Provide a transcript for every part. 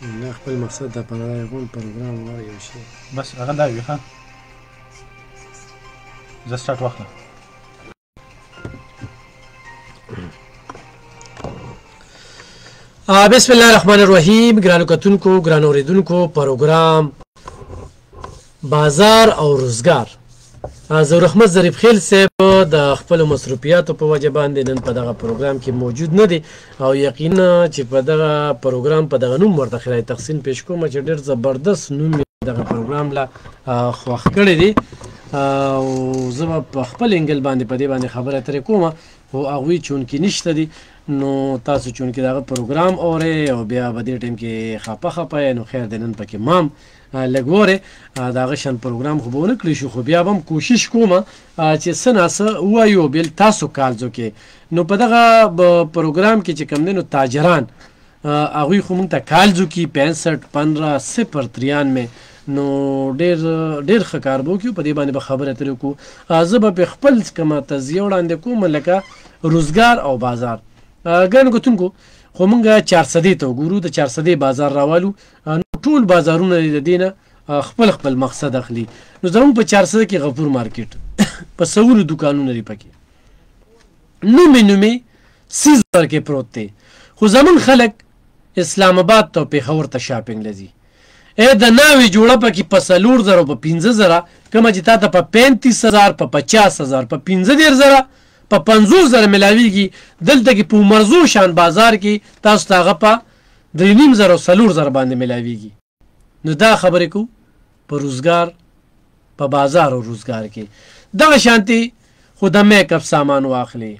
نه خپل مقصد د پروګرام غواړي یو شی بس هغه دا وي ښه زه سټارټ واخلم بسم الله الرحمن الرحیم ګرانو کتونکو ګرانو اوریدونکو پروګرام بازار او روزګار زه رحمت ظریف خیل صاحب د خپل مصروفیاتو په وجه باندې نن په دغه پروګرام کې موجود نه دی او یقینا چې په دغه پروګرام په دغه نوم ورته خلای تقسیم پیش کوم چې ډېر زبردست نوم دغه پروګرام لا خوښ کړی دی او زه په خپل انګل باندې په دې باندې خبره ترې کوم او هغوی چونکې نشته دي نو تاسو چونکې دغه پروګرام اورئ او بیا به دې ټایم کې خپه یې نو خیر دی نن پکې مام لږ وورئ د هغه شان پروګرام خو به ونه کړی شو خو بیا به هم کوشش کوم چې څه ناڅه ووایو بیا تاسو کالزو کې نو په دغه پروګرام کې چې کوم دی نو تاجران هغوی خو موږ ته کالزو کې 65 093 نو ډېر ښه کار به وکړو په دې باندې به خبره ترې وکړو زه به په خپل کومه تزیه وړاندې کوم لکه روزګار او بازار ګرانو کتونکو خو موږ 400 ته وګورو د 400 بازار راوالو نو ټول بازارونه د دې نه خپل مقصد اخلي نو زموږ په 400 کې غفور مارکیټ په سوولو دوکانونه لري پکې نومې سیزر کې پروت دی خو زمون خلک اسلام آباد ته پېښور ته شاپینګ لذي د ناوې جوړه پکې په 4000 په 15000 کومه چې تا ته په 35000 په 50000 په 15000 په 50000 ملاویږي دلته کې په مرزو شان بازار کې تاسو ته هغه په 3500 باندې ملاویږي نو دا خبرې کو په روزګار په بازار او روزګار کې دغه شانتي خو د میک اپ سامان واخلي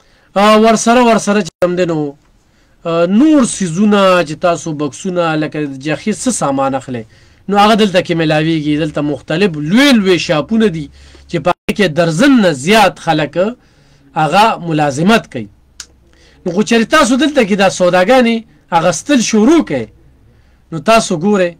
ورسره چې کوم دی نو نور سیزونه چې تاسو بکسونه لکه جخي څه سامان اخلي نو هغه دلته کې ملاویږي دلته مختلف لوی شاپونه دي چې په کې درزن نه زیات خلک هغه ملازمت کوي نو خو چېرې تاسو دلته کې دا سوداګانې اغستل شروع کړئ نو تاسو ګورئ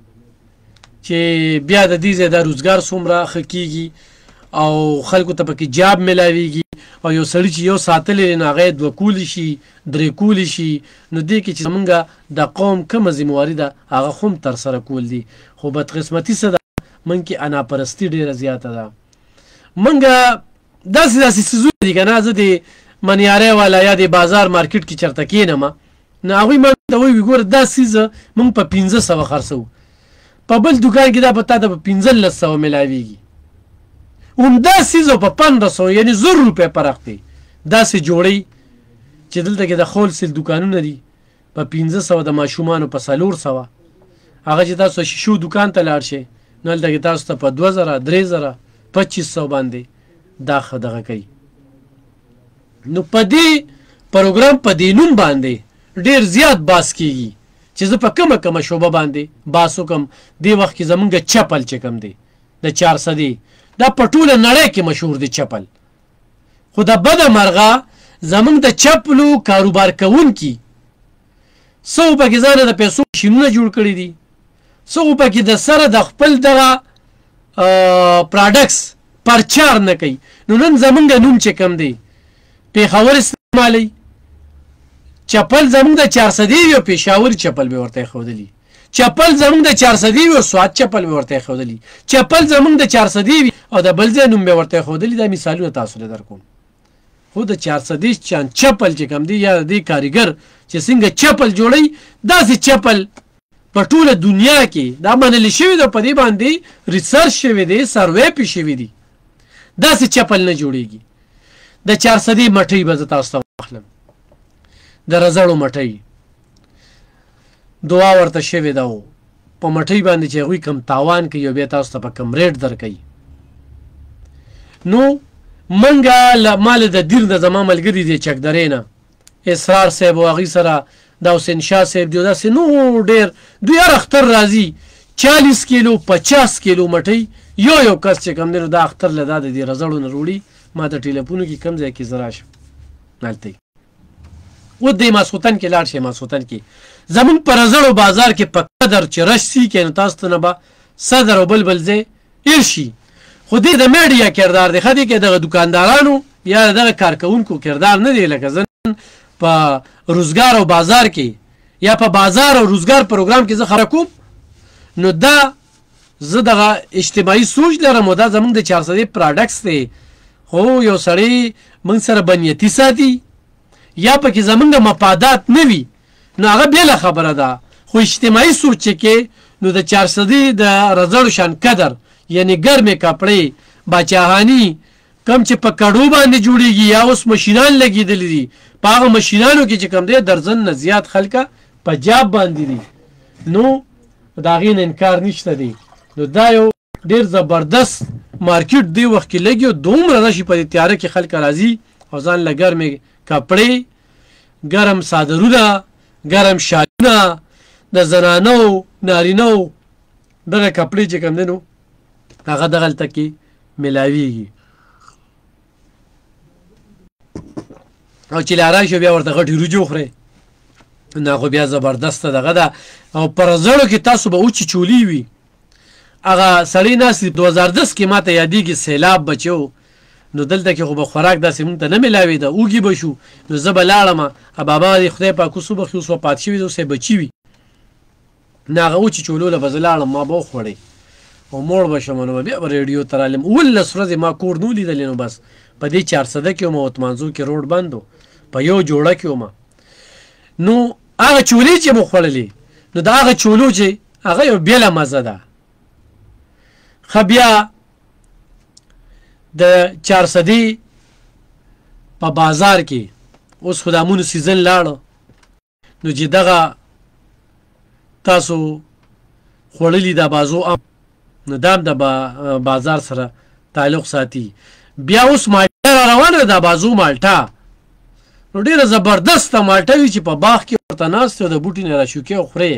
چې بیا د دې ځای دا روزګار څومره ښه کېږي او خلکو ته پکې جاب ملاویږي او یو سړي چې یو ساتلی دی نو هغه یې 2 کولی شي 3 کولی شي نو دې کې چې زمونږ د قوم کومه ذمواري ده هغه خو هم ترسره کول دي خو بدقسمتي څه ده موږ کې اناپرستي ډېره زیاته ده موږ داسې څیزونه دي که نه زه د منیارۍ والا یا د بازار مارکیټ کې چېرته کښېنم نو هغوی ما ته وایي ګوره دا څیز موږ په 1500 خرڅوو په بل دوکان کې دا به تا ته په 1500 ملاویږي همدا څیز په 1500 یعنې 1000 روپۍ فرق دی داسې جوړی چې دلته کې د هولسیل دوکانونه دي په 1500 د ماشومانو په 400 هغه چې تاسو شیشو دوکان ته لاړ شئ نو هلته کې تاسو ته په 2000 3000 2500 باندې دا دغه کوي نو په دې پروګرام په دې نوم باندې ډېر زیات باس کېږي چې زه په کومه شوبه باندې باس وکړم دې وخت کې زمونږ چپل چې کوم دی د 400 دا په ټوله نړۍ کې مشهور دی چپل خو د بده مرغه زمونږ د چپلو کاروبار کوونکي څو پکې ځانه د پیسو ماشینونه جوړ کړي دي څو پکې د سره د خپل دغه پراډکټس پرچار نه کوي نو نن زمونږ نوم چې کوم دی پېښور استعمالوي چپل زمونږ د 400 یو پېښور چپل به ورته ښودلي چپل زمونږ د 400 یو سوات چپل به ورته ښودلي چپل زمونږ د 400 او د بل ځای نوم به ورته ښودلي دا مثالونه تاسو له در کوم خو د 400 چان چپل چې کوم دی یا د کاریګر چې څنګه چپل جوړي داسې چپل په ټوله دنیا کې دا منل شوی ده په دې باندې ریسرچ شوی دی سروې پې شوی دی داسې چپل نه جوړیږي د 400 مټۍ به زه تاسو ته واخلم د رزړو مټۍ دعا ورته شوې ده په مټۍ باندې چې هغوی کم تاوان کوي او بیا تاسو ته په کم ریټ درکوي نو منګه ما له د دیر د زما ملګري دی چکدرې نه اسرار صاحب او هغوی سره دا حسین شاه صاحب دی داسې نو ډېر دوی هر اختر راځي 40 کیلو 50 کیلو مټۍ یو کس چې کوم دی نو دا اختر له دا د دې رزړو نه روړي ما د ټلیفونو کې کم ځای کې زه راشم هلته و دې ماسخوتن کې لاړ شئ ماسخوتن کې زمون په رزړو بازار کې په قدر چې رش سي کې نو تاسو ته نه به صدر او بل ځای ایر شي خو دې د میډیا کردار دی ښه دی کې دغه دوکاندارانو یا دغه کارکوونکو کردار نه دی لکه زه په روزګار او بازار کې یا په بازار او روزګار پروګرام کې زه خبره کوم نو دا زه دغه اجتماعي سوچ لرم او دا زمونږ د 400 پراډکټس دی خو یو سړی موږ سره بنیتي ساتي یا پکې زمونږ مفادات نه وي نو هغه بېله خبره ده خو اجتماعي سوچ کې نو د 400 د رزړو شان قدر یعنی ګرمې کپړې باچاهاني کم چې په کډو باندې جوړیږي یا اوس ماشینان لګېدلي دي په هغه ماشینانو کې چې کم دی درځن نه زیات خلکه په جاب باندې دي نو د هغې نه انکار نشته دی نو دا یو ډېر زبردست مارکیټ دی وخت کې لګي دومره راشي په دې تیاره کې خلک راځي او ځان له ګرمې کپړې ګرم صادرونه ګرم شالونه د زنانو نارینهو دغه کپړې چې کوم دی نو هغه دغلته کې ملاویږي او چې لا راشي بیا ورته غټې روجې وخورئ نه خو بیا زبردسته دغه ده او پر زړو کې تاسو به اوچې چولي وي هغه سړی ناست 2010 کې ماته یادېږي سیلاب بچو نو دلته کې خو به خوراک داسې مونږ ته نه میلاوېده اوږې به شو نو زه به لاړم بابا دې خدای پاک اوس وبخښي اوس وفات شوي دی اوس یې بچي وي نه هغه اوچې چولو له به زه لاړم ما به وخوړی او موړ به شم نو بیا به ریډیو ته رالم 19 ورځې ما کور نه لیدلی نو بس په دې 400 کې وم او اتمانځو کې روډ بند و په یو جوړه کې وم نو هغه چولې چې مو خوړلې نو د هغه چولو چې هغه یو بېله مزه ده ښه بیا د 400 په بازار کې اوس خو د امونو سیزن لاړه نو چې دغه تاسو خوړلي دا بازو نو دام د بازار سره تعلق ساتي بیا اوس مالټه را روانه ده دا بازو مالټه نو ډېره زبردسته مالټه وي چې په باغ کې ورته ناست او د بوټي نه راشوکې او خورې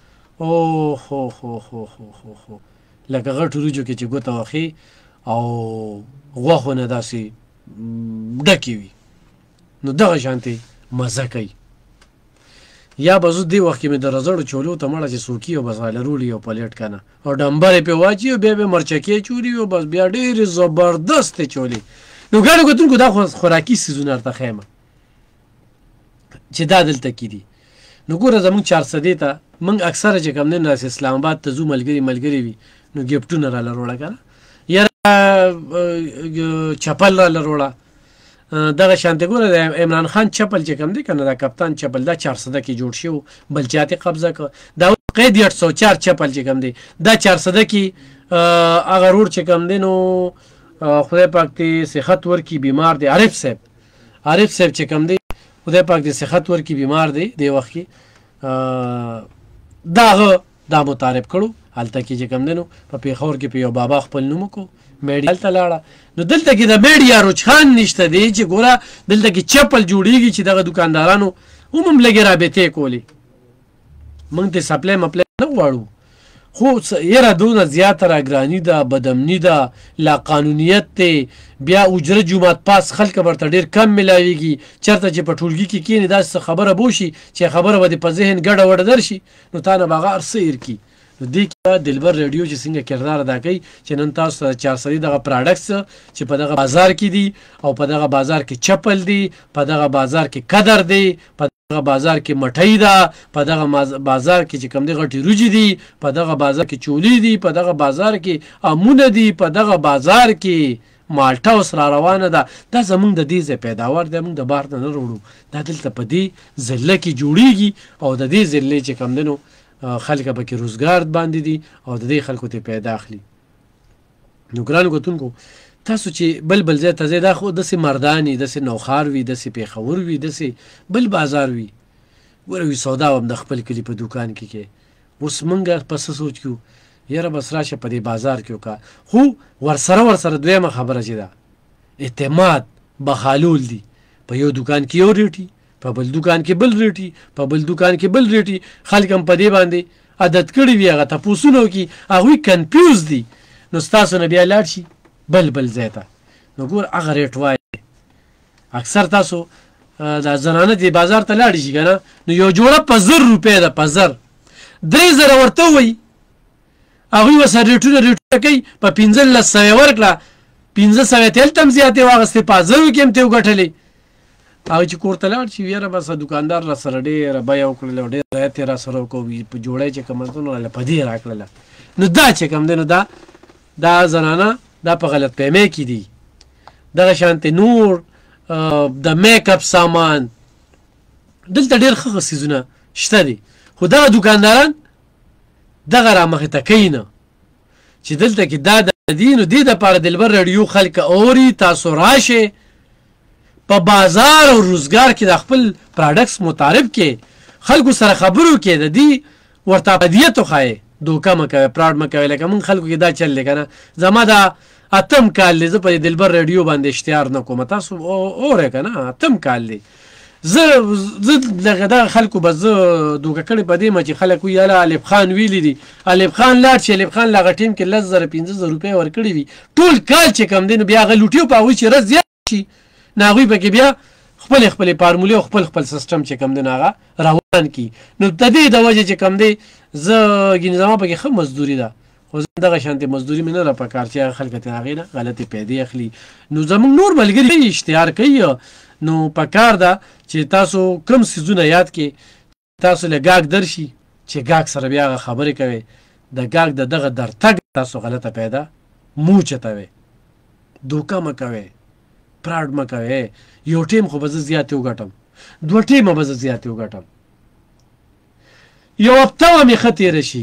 اوه لکه غټ وریجو کې چې ګوته وخي او غوښو نه داسې ډکې وي نو دغه شانتې مزه کوي یا به زه دې وخت کې مې د رزړو چولو ته مړه چې سوکي او بس غاله روړي او پلیټ کنه او ډمبر یې پې واچي او بیا به مرچکې چوري او بس بیا ډېرې زبردستې چولې نو ګاډو کتونکو دا خوراکي څیزونه درته ښیم چې دا دلته کې دي نو ګوره زمونږ 400 ته موږ اکثره چې کوم دی نو اسلام آباد ته ځو ملګري وي نو ګفټونه راله روړه که نه یاره چپل راله روړه دغه شانتې ګوره د عمران خان چپل چې کوم دی که نه دا کپتان چپل دا 400 کې جوړ شوی بل چاته قبضه کړ دا قید 804 چپل چې کوم دی دا 400 کې هغه روډ چې کوم دی نو خدای پاک دې صحت ورکړي بیمار دی عارف صاحب چې کوم دی خدای پاک دې صحت ورکړي بیمار دی دې وخت کې دا متعارف کړو هلته کې چې کوم دی نو په پېښور کې په یو بابا خپل نوم وکړو میډیا هلته لاړه نو دلته کې د میډیا رجحان نشته دی چې ګوره دلته کې چپل جوړېږي چې دغه دوکاندارانو هم لږې رابطې کولې موږ ته سپلی مپلی نه غواړو خو یره دونه زیاته راګراني ده بدامني ده لاقانونیت دی بیا اجره جومات پاس خلک ورته ډېر کم میلاویږي چېرته چې په ټولګي کې کښېنې داسې څه خبره به وشي چې خبره به دې په ذهن ګډه وډه درشي نو تا نه به هغه هر څه هېر کړي نو دې کې دلبر ریډیو چې څنګه کردار ادا کوي چې نن تاسو ته 400 دغه پراډکټس چې په دغه بازار کې دي او په دغه بازار کې چپل دي په دغه بازار کې قدر دی په دغه بازار کې مټۍ ده په دغه بازار کې چې کوم دی غټې روجې دي په دغه بازار کې چولې دي په دغه بازار کې امونه دي په دغه بازار کې مالټه اوس را روانه ده دا زمونږ د دې ځای پیداوار دی موږ د بهر نه نه راوړو دا دلته په دې ضلع کې جوړېږي او د دې ضلع چې کوم دی نو خلک پکې روزګار باندې دي او د دې خلکو ته پیدا اخلي نو ګرانو کتونکو تاسو چې بل ځای ته ځئ دا خو داسې مردان وي داسې نوخار وي داسې پېښور وي داسې بل بازار وي ګوره وي سودا هم د خپل کلي په دوکان کې اوس موږ په څه سوچ کړو یاره بس راشه په دې بازار کې وکړه خو ورسره دویمه خبره چې ده اعتماد بخالول دي په یو دوکان کې یو ریټي په بل دوکان کې بل ریټي په بل دوکان کې بل ریټي خلک هم په دې باندې عادت کړي وي هغه تپوسونه وکړي هغوی کنفیوز دي نو ستاسو نه بیا لاړ شي بل ځای ته نو ګور هغه ریټ وایي اکثر تاسو دا زنانه دې بازار ته لاړ شي که نه نو یو جوړه په 1000 روپۍ ده په 1000 3000 ورته وایي هغوی ورسره ریټونه کوي په 1500 ورکړه 1500 یې هلته هم زیاتې واخېستې په 1000 کې هم ترې وګټلې هغه چې کور ته لاړ شي یاره بس دوکاندار را سره ډېره بیه وکړله او ډېر رعایت یې را سره وکړو په جوړی چې کوم نو راله په دې راکړله نو دا چې کوم دی نو دا زنانه دا په غلط فهمۍ کې دي دغه شانتې نور د میک اپ سامان دلته ډېر ښه څیزونه شته دي خو دغه دوکانداران دغه رامخې ته کوي نه چې دلته کې دا د دي نو دې دپاره دلبر راډیو خلک اوري تاسو راشئ په بازار او روزګار کې د خپل پراډکټس متعارف کې خلکو سره خبرو کې د دې ورته ابدیت وښایئ دوکه مه کوئ پراډ مه کوئ لکه موږ خلکو کې دا چل دی که نه زما دا اتم کال دی زه په دلبر راډیو باندې اشتهار نه کوم تاسو اورئ که نه اتم کال دی زه دغه خلکو به زه دوکه کړې په دې مه چې خلک وایي یاله الف خان ویلي دي الف خان لاړ چې الف خان له هغه ټیم کې 10,000 15,000 روپۍ ورکړي وي ټول کال چې کم دی نو بیا هغه لوټي په هغوی چې رس زیات شي نو هغوی پکې بیا خپلې فارمولې او خپل سیسټم چې کم دی نو هغه روان کړي نو د دې د وجې چې کم دی زه ګینې زما پکې ښه مزدوري ده خو زه دغه شانتې مزدوري مې نه ده په کار چې هغه خلک ترې هغې نه غلطې پیدې اخلي نو زموږ نور ملګري اشتهار کوي نو په کار ده چې تاسو کوم څیزونه یاد کړئ تاسو له ګاګ درشي چې ګاګ سره بیا هغه خبرې کوئ د ګاګ د دغه درتګ تاسو غلطه پیدا مو چتوئ دوکه مه کوئ پراډ مه کوئ یو ټیم خو به زه زیاتې وګټم 2 ټیمه به زه زیاتې وګټم یو هفته به مې ښه تېره شي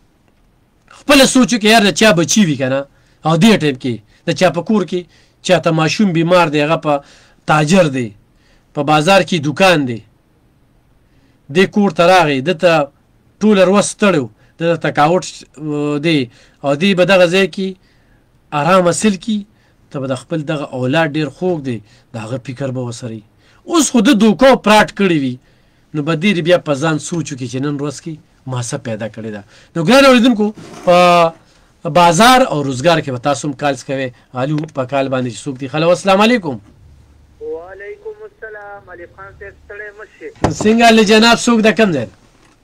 خپله سوچو کې یار د چا بچي وي که نه او دې ټایم کې د چا په کور کې چاته ماشوم بیمار دی هغه په تاجر دی په بازار کې دوکان دی دې کور ته راغی دته ټوله ورځ ستړی و دته تکاوټ دی او دې به دغه ځای کې ارام حاصل کي ته به د خپل دغه اولاد ډېر خوږ دی د هغه فکر به ورسره اوس خو د دوکه پراټ کړی وي نو به دې بیا په ځان سوچ وکړي چې نن ورځ کې ما څه پیدا کړې ده نو ګران اورېدونکو په بازار او روزګار کې به تاسو هم کالس کوئ الو په کال باندې چې څوک دي هلو السلام علیکم وعلیکم السلام الف خان صاحب ستړی مشه څنګه له جناب څوک د کم ځای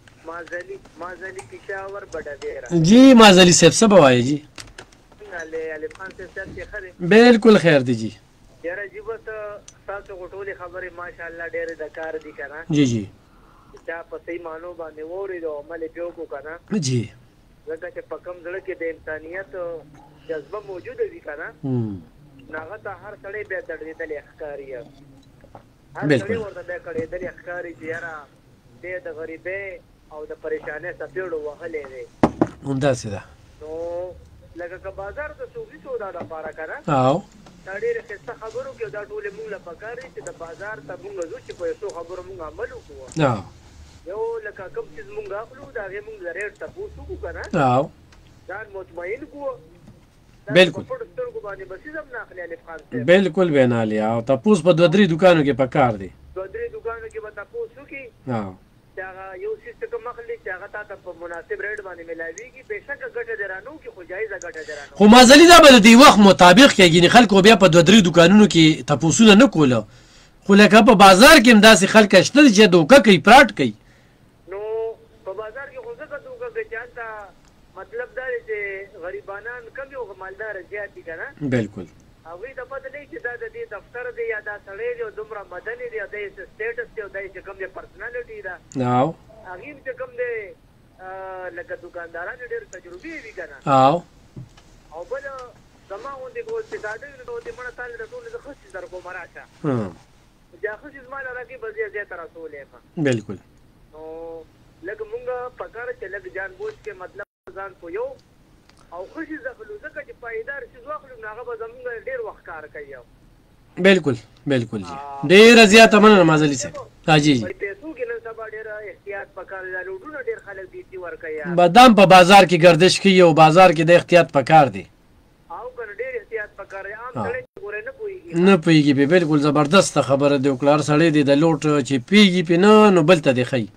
مازلی پېښور بډه جی مازلی صاحب څه به وایي جی الف خان صاحب څه خبرې بالکل خیر دی جی یاره جی بس تاسو غټولې خبرې ماشاءالله ډېرې د کار دي که نه جی جی چا په صحیح معنو باندې واورېد او عمل یې پرې وکړو که نه جی ځکه چې په کوم زړه کې د انسانیت جذبه موجوده وي که نه نو هغه ته هر سړی بیا دړېدلی ښکاري هر سړی ورته بیا کړېدلی ښکاري چې یاره دی د غریبۍ او د پریشانۍ څپېړو وهلی دی همداسې ده نو لکه که بازار د صوفي سودا دپاره که نه او دا ډېرې ښایسته خبرو کې دا ټولې مونږ له پکار دي چې د بازار ته مونږ ځو چې په یو څو خبرو مونږ عمل وکړو یو لکه کوم چیز مونږ اخلو د هغې مونږ د ریټ تپوس وکړو که نه ځان مطمئن کړو بالکل پټو سترګو باندې به څیز هم نه اخلي الف خان صاحب بالکل بیا نه اخلي او تپوس په 2-3 دوکانو کې پکار دی 2-3 دوکانو کې به تپوس وکړي چې هغه یو څیز ته کوم اخلي چې هغه تا ته په مناسب ریټ باندې میلاویږي بېشکه ګټه دې رانه وکړي خو جایزه ګټه دې رانه خو مازلي دا به د دې وخت مطابق کېږي خلکو بیا په 2-3 دوکانونو کې تپوسونه نه کوله خو لکه په بازار کې هم داسې خلک شته چې دوکه کوي پراټ کوي نو په بازار کې خو ځکه دوکه کوي چې هلته مطلب دا دی چې غریبانان کم یو مالدار زیات دي که نه بالکل هغوی ته پته نه چې دا د دې دفتر دی یا دا سړی دی او دومره مدني دی او دا یې سټیټس دی او دا یې چې کوم دی پرسنالټي ده هغې چې کوم دی لکه دوکانداران ډېر تجربې وي که نه او بل زما غوندې چې ساده وي نو دې مړه تاله د ټولو زه ښه څیز در کوم راشه چې ښه څیز ما له راکړي به زه ته رسولی یم بالکل نو لږ مونږ په کار چې لږ جان بوجھ کې مطلب ځان پویو او ښه څیز اخلو ځکه چې پایدار څیز واخلو نو هغه به زمونږ ډېر وخت کار کوي بالکل بالکل جی ډېره زیاته مننه مازلي صاحب جی جی پیسو کې نن سبا ډېر احتیاط پکار دی لوډونه ډېر خلک دیتی ورکوي بادام په بازار کې گردش کوي او بازار کې د احتیاط پکار دی او کنه ډېر احتیاط پکار دی عام سړی ګوره نه پوهېږي نه پوهېږي پې بالکل زبردسته خبره دی وکړه هر سړی دی د لوټ چې پوهېږي پې نه نو بل ته دی ښایي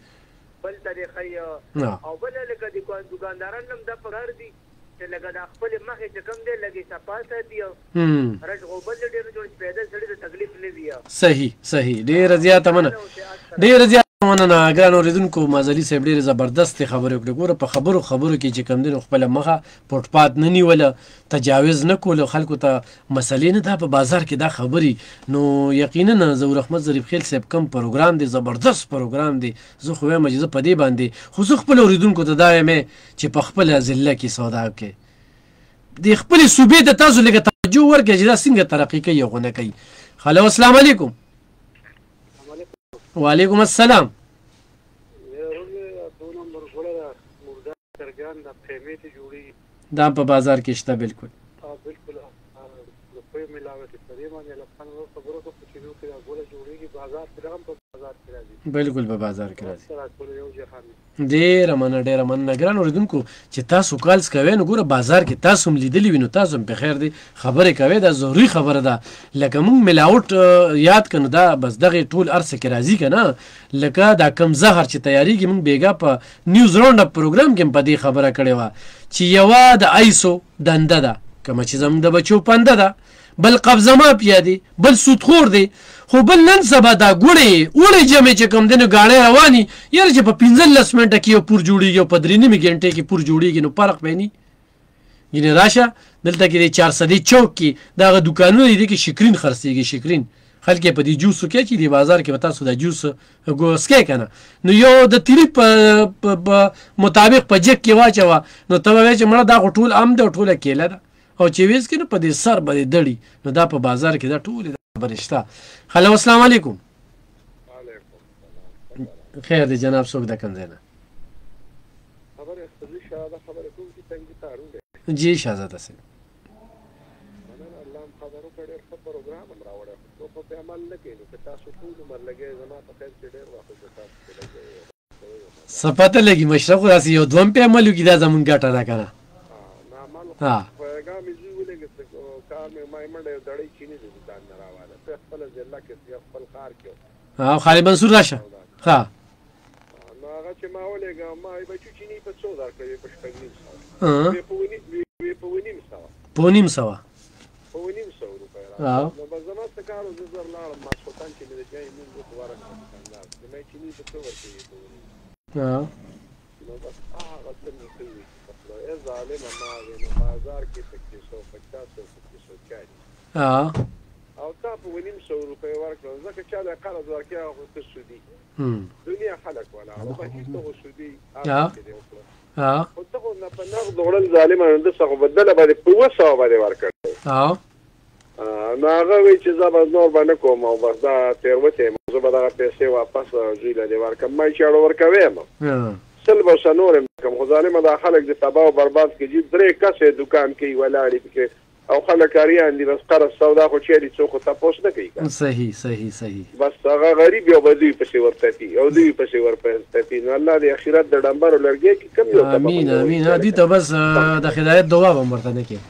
او بل لکه دوکانداران هم دا پکار دي چې لکه دا خپل مخې چې کوم دی لږې صفا ساتي رش غوبل ډېر جوړ پیدا سړي ته تکلیف نه وي صحیح ډېره زیاته مننه ډېره زیاته مننه ګران اورېدونکو مازلي صاحب ډېرې زبردستې خبرې وکړې. ګوره په خبرو کې چې کوم دی نو خپله مخه پټپات نه نیوله، تجاوز نه کولو، خلکو ته مسلې نه. دا په بازار کې دا خبرې نو یقینا ظهور احمد ظریف خیل صاحب کوم پروګرام دی، زبردست پروګرام دی. زه خو وایم چې زه په دې باندې خو زه خپل اورېدونکو ته دا وایم چې په خپله ضلع کې سودا وکړئ، د خپلې صوبې ته تاسو لږه توجه ورکړئ چې دا څنګه ترقي کوي او غونه کوي. هلو السلام علیکم. وعلیکم السلام. دا په بازار کې شته بالکل. بالکل په بازار کې راځي. ډېره مننه ګران اورېدونکو چې تاسو کالز کوئ. نو ګوره بازار کې تاسو هم لیدلي وي نو تاسو هم په خیر دی خبرې کوئ. دا ضروري خبره ده. لکه موږ ملاوټ یاد کړو دا بس دغه ټول ارڅه کې راځي که نه. لکه دا کم زهر چې تیاریږي موږ بیګا په نیوز راونډ اپ پروګرام کې هم په دې خبره کړې وه چې یوه د ایسو دنده ده کومه چې زموږ د بچو پنده ده، بل قبضه مافیا دی، بل سودخور دی، خو بل نن سبا دا وړې جمع چې کوم دی نو ګاڼې رواني یاره چې په 15 منټه کې یو پور جوړېږي او په 3 ګنټې کې پور جوړېږي نو فرق بیني. یعنې راشه دلته کې د 400 چوک کې دغه دوکانونه دي کې شکرین خرڅېږي. شکرین خلک په دې جوسو کې چې د بازار کې به تاسو د جوس ګوسکې که نه نو یو د تیری په مطابق په جک کې واچوه نو ته به وایې چې مړه دا خو ټول ام ده او ټوله کیله ده او چې ویس کې نو په دې سر به دې دړي نو دا په بازار کې دا ټولې خبرې شته. هلو السلام علیکم. خیر دی جناب څوک د کوم ځای نه؟ جی شهزاده صاحب. څه پته لګي مشرق خو داسې یو دوم پې عمل وکړي دا زمونږ ګټه ده که نه. خالد منصور راشه. ها په 900 او تا په 900 روپۍ ورکړل ځکه چا د قرض ورکړی هغه ته سودي دنیا خلک ولا هغه به هېڅ دغه سودي خو ته خو په نغد وړل ظالمه نو ده څه خو بدله به دې په 200 باندې ورکړی نو هغه وایي چې زه به نور به نه کوم او بس دا تېروتې یم زه به دغه پیسې واپس زوی له دې ورکړم ما یې چاړه ورکوی یم سل به ورسه نور یم کوم خو ظالمه دا خلک د تباه او برباد کېږي 3 کسې دوکان کوي ولاړې پکې او خلک کاریان دي بس قرض سودا خو چېرې څوک خو تپوس نه کوي صحیح بس هغه غریب یو به دوی پسې ورتپي او دوی پسې ورتپي نو الله د اخرت د ډمبرو لرګي کې کم یو امین دوی ته بس د هدایت دعا به هم ورته نه کوي.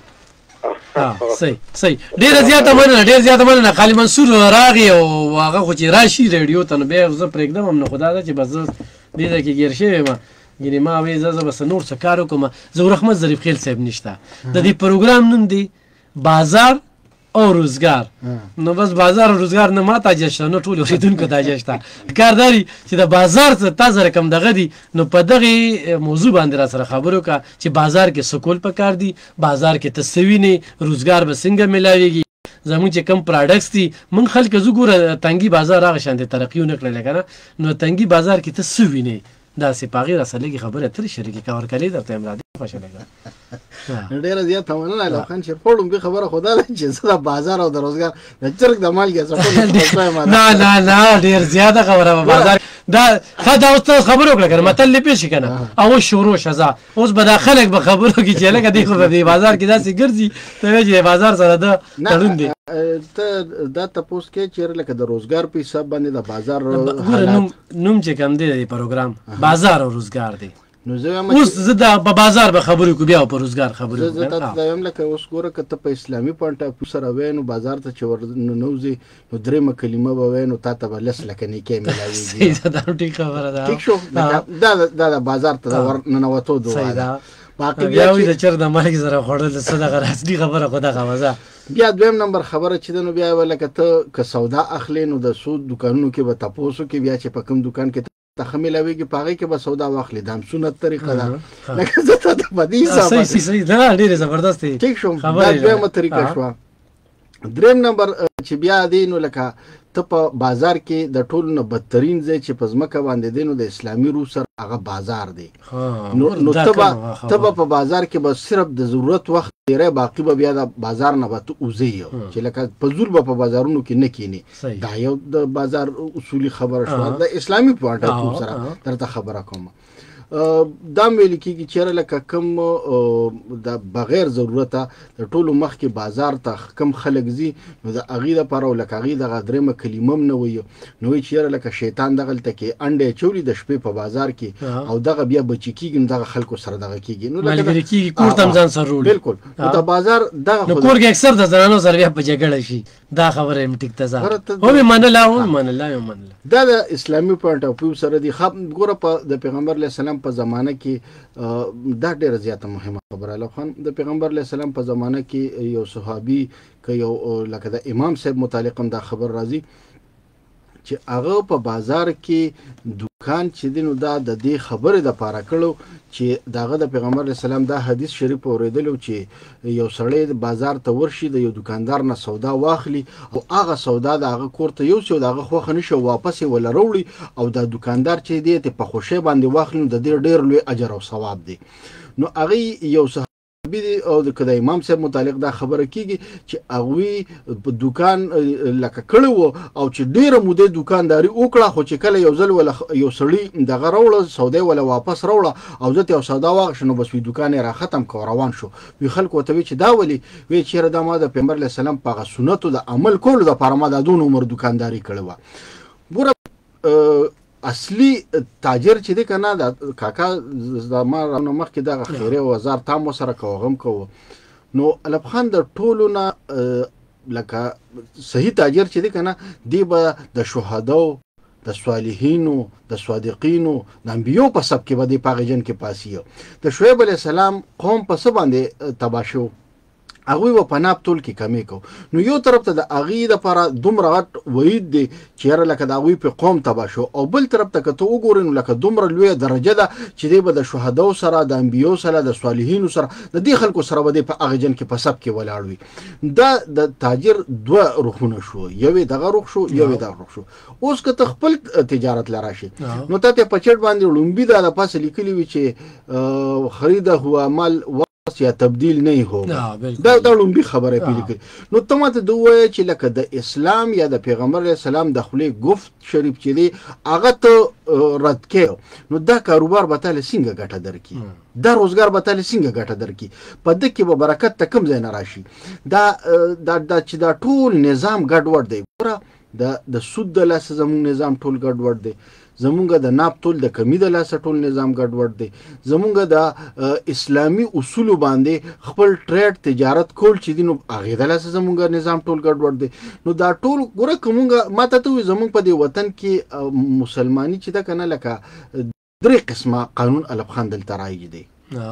صحیح ډېره زیاته مننه. خالد منصور راغی او هغه خو چې راشي ریډیو ته نو بیا زه پرېږدم هم نه خو دا ده چې بس زه دې ځای کې ګیر شوی یم یعنې ما وایي زه بس نور څه کار وکړم. ظهور احمد ظریف خیل صاحب نشته د دې پروګرام نوم دی بازار او روزګار نو بس بازار او روزګار نه ما تاجه شته نو ټول اورېدونکو تاجه شته. کار دا دی چې د بازار څه تاسو رقم دغه دی نو په دغې موضوع باندې را سره خبرې وکړه چې بازار کې سکول پکار دي، بازار کې ته څه وینې، روزګار به څنګه میلاویږي، زموږ چې کوم پراډکټس دي موږ خلک زه ګوره تنګي بازار هغه شانتې ترقي ونه کړله که نه نو تنګي بازار کې ته څه وینې داسې په هغې راسره لږې خبرې اترې شریکې که ورکلې درته یم راځي خوشحاله ده. ډېره زیاته مننه علم خان چې پوړم خبره خو دا ده چې زه د بازار او د روزګار د چرګ د مالګې نه ډېر زیاته خبره به بازار دا اوس تاسو خبرې وکړه که نه متل دې پېښ شي که نه او اوس شروع شه ځه اوس به دا خلک به خبرو کړي چې لکه دی خو په دې بازار کې داسې ګرځي ته وایي چې بازار سره ده تړون دی. ته دا تپوس کې چېرې لکه د روزګار په حساب باندې د بازار نوم چې کوم دی د پروګرام بازار او روزګار دی نو زه وایم اوس زه په بازار به خبرې کوو بیا په روزګار خبرې زه تاسو ته وایم لکه اوس ګوره که ته په اسلامي پوینټ اف ویو سره وایې نو بازار ته چې ورننوځې نو 3 کلمه به وایې نو تا ته به 10 لکه نیکۍ میلاویږي. دا ټیک خبره ده. ټیک شو دا د بازار ته د ورننوتو دعا ده. باقي بیا وایي د چرګ د مالګې سره خوړل څه دغه اصلي خبره خو دغه وه. بیا دویم نمبر خبره چې ده نو بیا لکه ته که سودا اخلې نو د سود دوکانونو کې به تپوس وکړې بیا چې په کوم دوکان کې ته ملاویږي په هغې کې به سودا واخلي دا هم سنت طریقه ده لکه زه ته په دې حساب صحیح دا ډېرې زبردست دی ټیک شو دا دویمه طریقه شوه دریم نمبر چې بیا دی نو لکه ته په بازار کې د ټولو نه بدترین ځای چې په ځمکه باندې دی نو د اسلامي روح سره هغه بازار دی نو ته به په بازار کې به صرف د ضرورت وخت ډېری باقي به بیا د بازار نه به ته وځې چې لکه په زور به په بازارونو کې نه کښېنې دا یو د بازار اصولي خبره شوه د اسلامي پوینټ اف سره درته خبره کوم دا ویل کېږي چېرې لکه کوم د بغیر ضرورته د ټولو مخکې بازار ته کم خلک ځي نو د هغې دپاره لکه هغې دغه درېیمه کلمه هم نه وایي نو وایي چېرې لکه شیطان دغلته کې انډی اچولي د شپې په بازار کې او دغه بیا بچي کېږي نو دغه خلکو سره دغه کېږي نو ملګري کېږي کور ته هم ځان سره وړي بلکل نو د بازار دغه نو کور کې اکثر د زنانو سره بیا په جګړه شي دا خبره هم ټیک ده هم یې منله دا د اسلامي پوینټ اف ویو سره دی ګوره په د پیغمبر علیه السلام په زمانه کې دا ډېره زیاته مهمه خبره علي خان د پیغمبر علیه السلام په زمانه کې یو صحابي که یو لکه د امام صاحب متعلق هم دا خبر راځي چې هغه په بازار کې دکان چې دی نو دا د دې خبرې دپاره کړو چې د هغه د پیغمبر علیه السلام دا حدیث شریف اورېدلی چې یو سړی بازار ته ورشي د یو دکاندار نه سودا واخلي او هغه سودا د هغه کور ته یوسي او د هغه خوښه نه شي واپس یې وله راوړي او دا دکاندار چې دی ته په خوښۍ باندې واخلي نو د دې ډېر لوی اجر او ثواب دی نو هغې یو او د امام صاحب متعلق دا خبره کیږي چې هغوی په دکان لکه کړی و او چې ډېره موده دکانداري وکړه خو چې کله یو ځل ولا یو سړي دغه راوړه سودا ولا واپس راوړه او ځته یو سودا واغ شنو بس وی دکان را ختم کو روان شو وی خلکو ته وی چې دا ولی وی چې دا ما د پیغمبر علیه السلام په سنتو د عمل کولو د لپاره ما د دون عمر دکانداري کړې و ګوره اصلي تاجر چې دی کنه د کاکا زما رانه مخکې دغه خیرې وزار تام سره کوغم کوو نو علب خان د ټولو نه لکه صحیح تاجر چې دی کنه دی به د شهداو د صالحینو د صادقینو د انبیو په سب کې به دی په غجن کې پاسیو د شعیب علیه السلام قوم په څه باندې تباه شو هغوی به په ناب تول کې کمی کو نو یو طرف ته د هغې دپاره دومره غټ وعید دی چې یاره لکه د هغوی په قوم تباه شو او بل طرف ته که ته وګورې نو لکه دومره لویه درجه ده چې دی به د شهداو سره د انبیو سره د صالحینو سره د دې خلکو سره به دی په هغه جن کې په سب کې ولاړ وي دا د تاجر دوه رخونه شو یو یې دغه رخ شو یو یې دغه رخ شو اوس که ته خپل تجارت له راشي نو تا ته په چټ باندې لومبي دا د پاسه لیکلي وي چې خریده هو مال یا تبدیل نه ہوگا دا لومبي خبره پیل کړي نو ته ماته د وایي چې لکه د اسلام یا د پیغمبر علیه السلام د خولې گفت شریف چې دی هغه ته رد کې نو دا کاروبار به تاله څنګه ګټه درکړي دا روزګار به تاله څنګه ګټه درکړي په دې کې به برکت ته کم ځای نه راشي دا چې دا ټول نظام ګډوډ دی ګوره د سود د لاسه زموږ نظام ټول ګډوډ دی زمونږ د ناب تول د کمی د لاسه ټول نظام ګډوډ دی زمونږ د اسلامي اصولو باندې خپل ټریډ تجارت کول چې دی نو هغې د لاسه زمونږ نظام ټول ګډوډ دی نو دا ټول ګوره که مونږ ما ته وایي زمونږ په دې وطن کې مسلماني چې ده که نه لکه درې قسمه قانون علب خان دلته رایج دی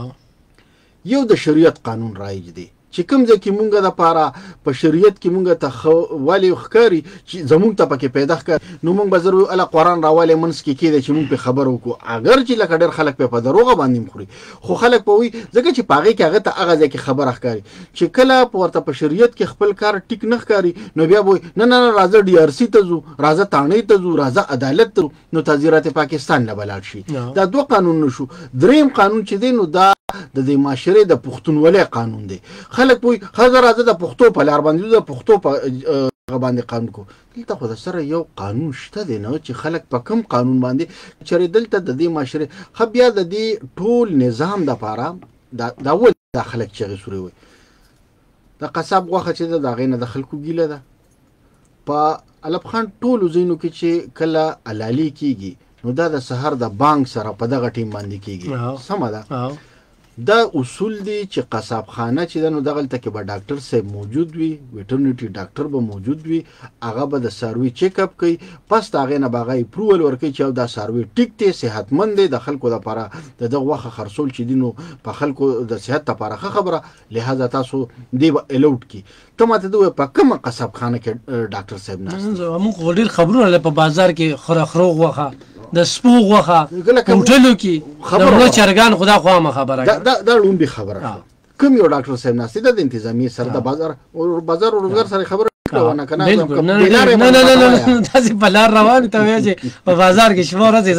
یو د شریعت قانون رایج دی چې کوم ځای کې مونږ دپاره په شریعت کې مونږ ته ولې ښکاري چې زمونږ ته پکې پیدا ښکاري نو مونږ به زر الله قرآن راولې منځ کې کېدی چې مونږ پې خبره وکړو اگر چې لکه ډېر خلک پې په دروغه باندې هم خوري خو خلک به وایي ځکه چې په هغې کې هغه ته هغه ځای کې خبره ښکاري چې کله ورته په شریعت کې خپل کار ټیک نه ښکاري نو بیا به وایي نه نه نه راځه ډي آر سی ته ځو راځه تاڼۍ ته ځو راځه عدالت ته نو تعزیرات پاکستان نه به لاړ شي دا دوه قانون شو دریم قانون چې دی نو دا د دې معاشرې د پښتونولۍ قانون دی خلک وایي ښځه راځه د پښتو په لار باندې د پښتو په باندې قانون کو دلته خو د سره یو قانون شته دی نه چې خلک په کم قانون باندې چېرې دلته د دې معاشرې ښه بیا د دې ټول نظام دپاره دا ولې دا خلک چغې سورې وایي د قصاب غوښه چې ده د هغې نه د خلکو ګیله ده په علب خان ټولو ځایونو کې چې کله علالي کېږي نو دا د سهار د بانک سره په دغه ټیم باندې کېږي سمه ده دا اصول دی چې قصاب خانه چې ده نو دغلته کې به ډاکټر صاحب موجود وي ویټرنټي ډاکټر به موجود وي هغه به د څاروي چیک اپ کوي پس د هغې نه به هغه اپروول ورکوي چې دا څاروي ټیک دی صحتمند دی د خلکو دپاره د دغه غوښه خرڅول چې دي نو په خلکو د صحت دپاره ښه خبره لهذا تاسو دی به الاوډ کړي ته ماته د په کومه قصاب خانه کې ډاکټر صاحب ناست موږ ډېر خبرونه په بازار کې خره غوښه د سپو غوښه هوټلو کې د مړو چرګان خدا خوا خبره دا لومبي خبره کوم یو ډاکټر صاحب ناشته د انتظامی سره د بازار او روزګار سره خبره نه کنه نه تاسو بلار روان ته وایي چې په بازار کې شپه ورځ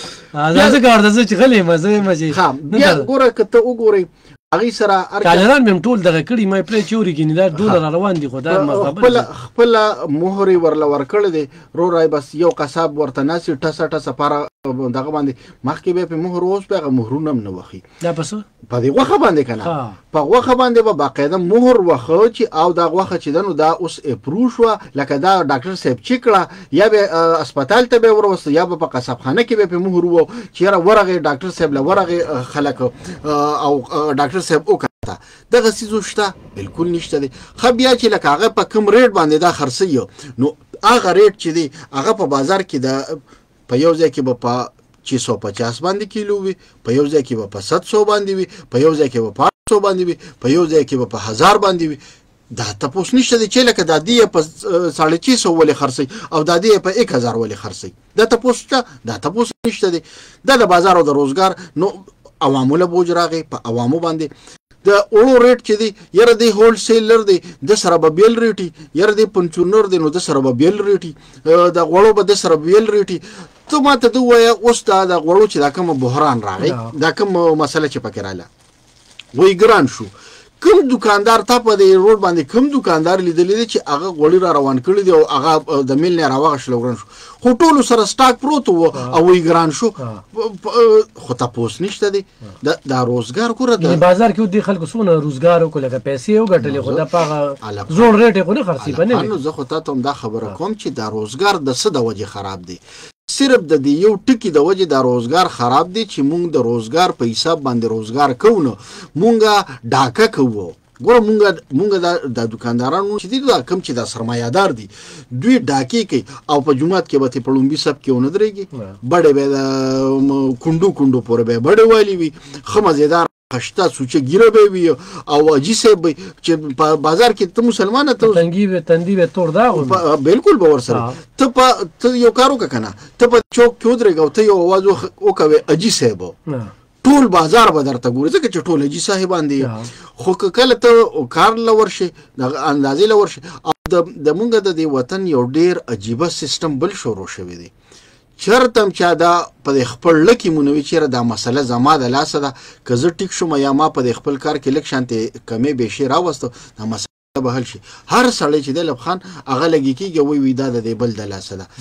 ځه کار چې غلې مزه ها بیا ګوره کته وګورئ هغه سره کالران مم ټول دغه کړي مې پرې چوري کې نه $1 روان دي خدای خپل مهر ورله ورکړل دي رو راي بس یو قصاب ورته ناسي ټسه پاره دغه باندې مخکې به په مهر اوس په مهرونه نه وخی دا پس په دې وخه باندې کنه په وخه باندې به باقاعده مهر وخه چې او دا وخه چې دنو دا اوس اپروش وا لکه دا ډاکټر صاحب چیکړه یا به هسپتال ته به وروست یا به په قصابخانه کې به په مهر وو چې را ورغه ډاکټر صاحب له ورغه خلک او ډاکټر صاحب وکړه دغه سيزو شته بالکل نشته دي خو بیا چې لکه هغه په کم ریټ باندې دا خرڅي نو هغه ریټ چې دی هغه په بازار کې دا په یو ځای کې به په 650 باندې کیلو وي په یو ځای کې به په 700 باندې وي په یو ځای کې به په 500 باندې وي په یو ځای کې به په 1000 باندې وي دا تاسو نشته چې لکه د دې په 650 ولې خرڅي او د دې په 1000 ولې خرڅي دا تاسو نشته دي د بازار او د روزګار نو عوامو له بوج راغی په عوامو باندې د اولو ریټ چې دی یره دی هول سیلر دی د سره به بیل ریټي یره دی پنچونر دی نو د سره به بیل ریټي د غوړو به د سره بیل ریټي ته ماته د وای اوس دا د غوړو چې دا کوم بحران راغی دا کوم مسله چې پکې رااله وای ګران شو کوم دکاندار ته په دې روډ باندې کوم دکاندار لیدلې چې هغه غوړي را روان کړی دی او هغه د میل نه راوغه شلوګران شو خو ټول سره سٹاک پروت وو او وی ګران شو خو تاسو نشته دي دا روزګار ګوره د بازار کې د خلکو سونه روزګار او کله پیسې او ګټلې خو د پاغه زوړ ریټ خو نه خرڅي بنه نو زه خو ته هم دا خبره کوم چې دا روزګار د څه د وجه خراب دی صرف د دې یو ټکی د وجه د روزګار خراب دي چې مونږ د روزګار په حساب باندې روزګار کوو مونږه ډاکه کوو ګوره مونږ د دکاندارانو چې دي دا کم چې د سرمایه‌دار دي دوی ډاکې کوي او په جمعات کې به په لومبي سب کې ونه درېږي بڑے به کندو پورې به بڑے والی وي خمزیدار خشتا سوچه ګیره به وي او اجي سه چې په بازار کې ته مسلمان ته تندی به تور دا بالکل به ورسره ته یو کارو کنه ته په چوک کې ودرېږو ته یو आवाज وکوي اجي سه ټول بازار به درته ګوري ځکه چې ټول اجي صاحبان دي خو کله ته کار لور شي د اندازې لور شي د مونږ د دې وطن یو ډیر عجیبه سیستم بل شروع شوی دی چرتم چا دا په خپل لکی مونوي چیرې دا مسله زما د لاسه ده که زه ټیک شوم یا ما په خپل کار کې لک شانته کمې به شي راوستو دا مسله به حل شي هر سړی چې د لبخان هغه لګي کېږي وی دا د بل د لاسه ده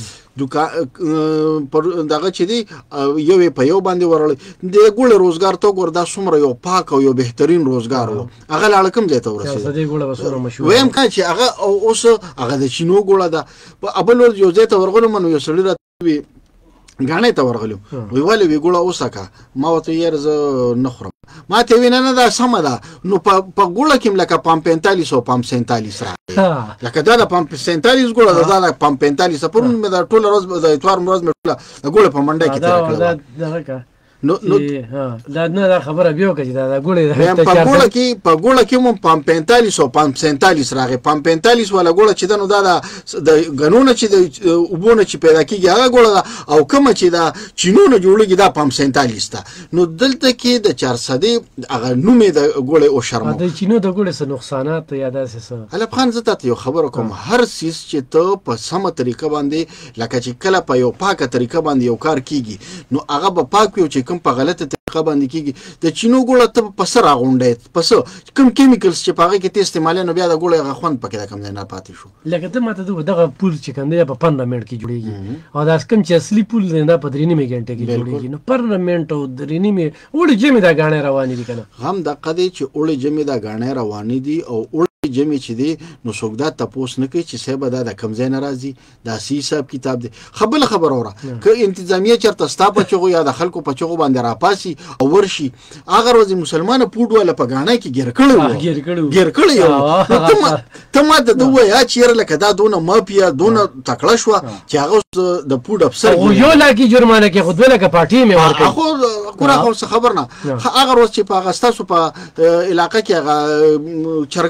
پر دغه چې دی یو په یو باندې ورل د ګول روزګار ته ګور دا څومره یو پاک او یو بهترین روزګار وو هغه لاړ کوم ځای ته ورسېد د ګول وسوره مشهور ویم کای چې هغه اوس هغه د چینو ګول ده په ابل یو ځای ته ورغلم نو یو سړی راوي غاڼې ته ورغلم وی ولې وی ګوله اوسکه ما وته یې ز نخرم ما ته وینا نه دا سم ده نو په ګوله کې لکه پام 45 او پام 47 راځي لکه دا د پام 47 ګوله دا د پام 45 پرون مې دا ټول ورځ د اتوار ورځ مې ټول ګوله په منډه کې تیر کړل نو دا نه خبره بیا وکړه دا ګوله په ګوله کې مو پام 45 او پام 47 راغی پام 45 ولا ګوله چې دنو دا د غنونه چې د وبونه چې پیدا کیږي هغه ګوله او کوم چې دا چینونه جوړیږي دا پام 47 تا نو دلته کې د 400 هغه نومې د ګوله او شرم د چینو د ګوله څه نقصانات یا داسې علي خان زه ته یو خبره کوم هر سیس چې ته په سمه طریقه باندې لکه چې کله په یو پاکه طریقه باندې یو کار کیږي نو هغه به پاک وي چې کوم په غلطه طریقه باندې کیږي د چینو ګوله ته په سر غونډه پس کوم کیمیکلز چې پاغه کې ته استعمال نه بیا د ګوله غخون پکې کم نه پاتې شو لکه ته ماته دغه پول چې کوم دی په 15 منټ کې جوړیږي او دا کوم چې اصلي پول نه په 3 غنټه کې جوړیږي نو 15 منټ او 3 وړي جمع دا غاڼه روانې دي کنه هم د قدې چې وړي جمع دا غاڼه روانې دي او جمع چې دی نو څوک دا تاسو نه کوي چې صاحب دا د کم ځای ناراضي دا سی حساب کتاب دی خبر اوره ک انتظامیه چرته ستا په چغو یا د خلکو په چغو باندې راپاسي او ورشي هغه ورځ مسلمان پوډ ولا په غاڼه کې ګیر کړو ته ما د دوه یا چیر لکه دا دونه مافیا دونه تکړه شو چې هغه د پوډ افسر او یو لاکی جرمانه کې خود ولا ک پارټي مې ورکړ خو خبر نه هغه ورځ چې په اگستاسو په علاقې کې هغه چرګان والے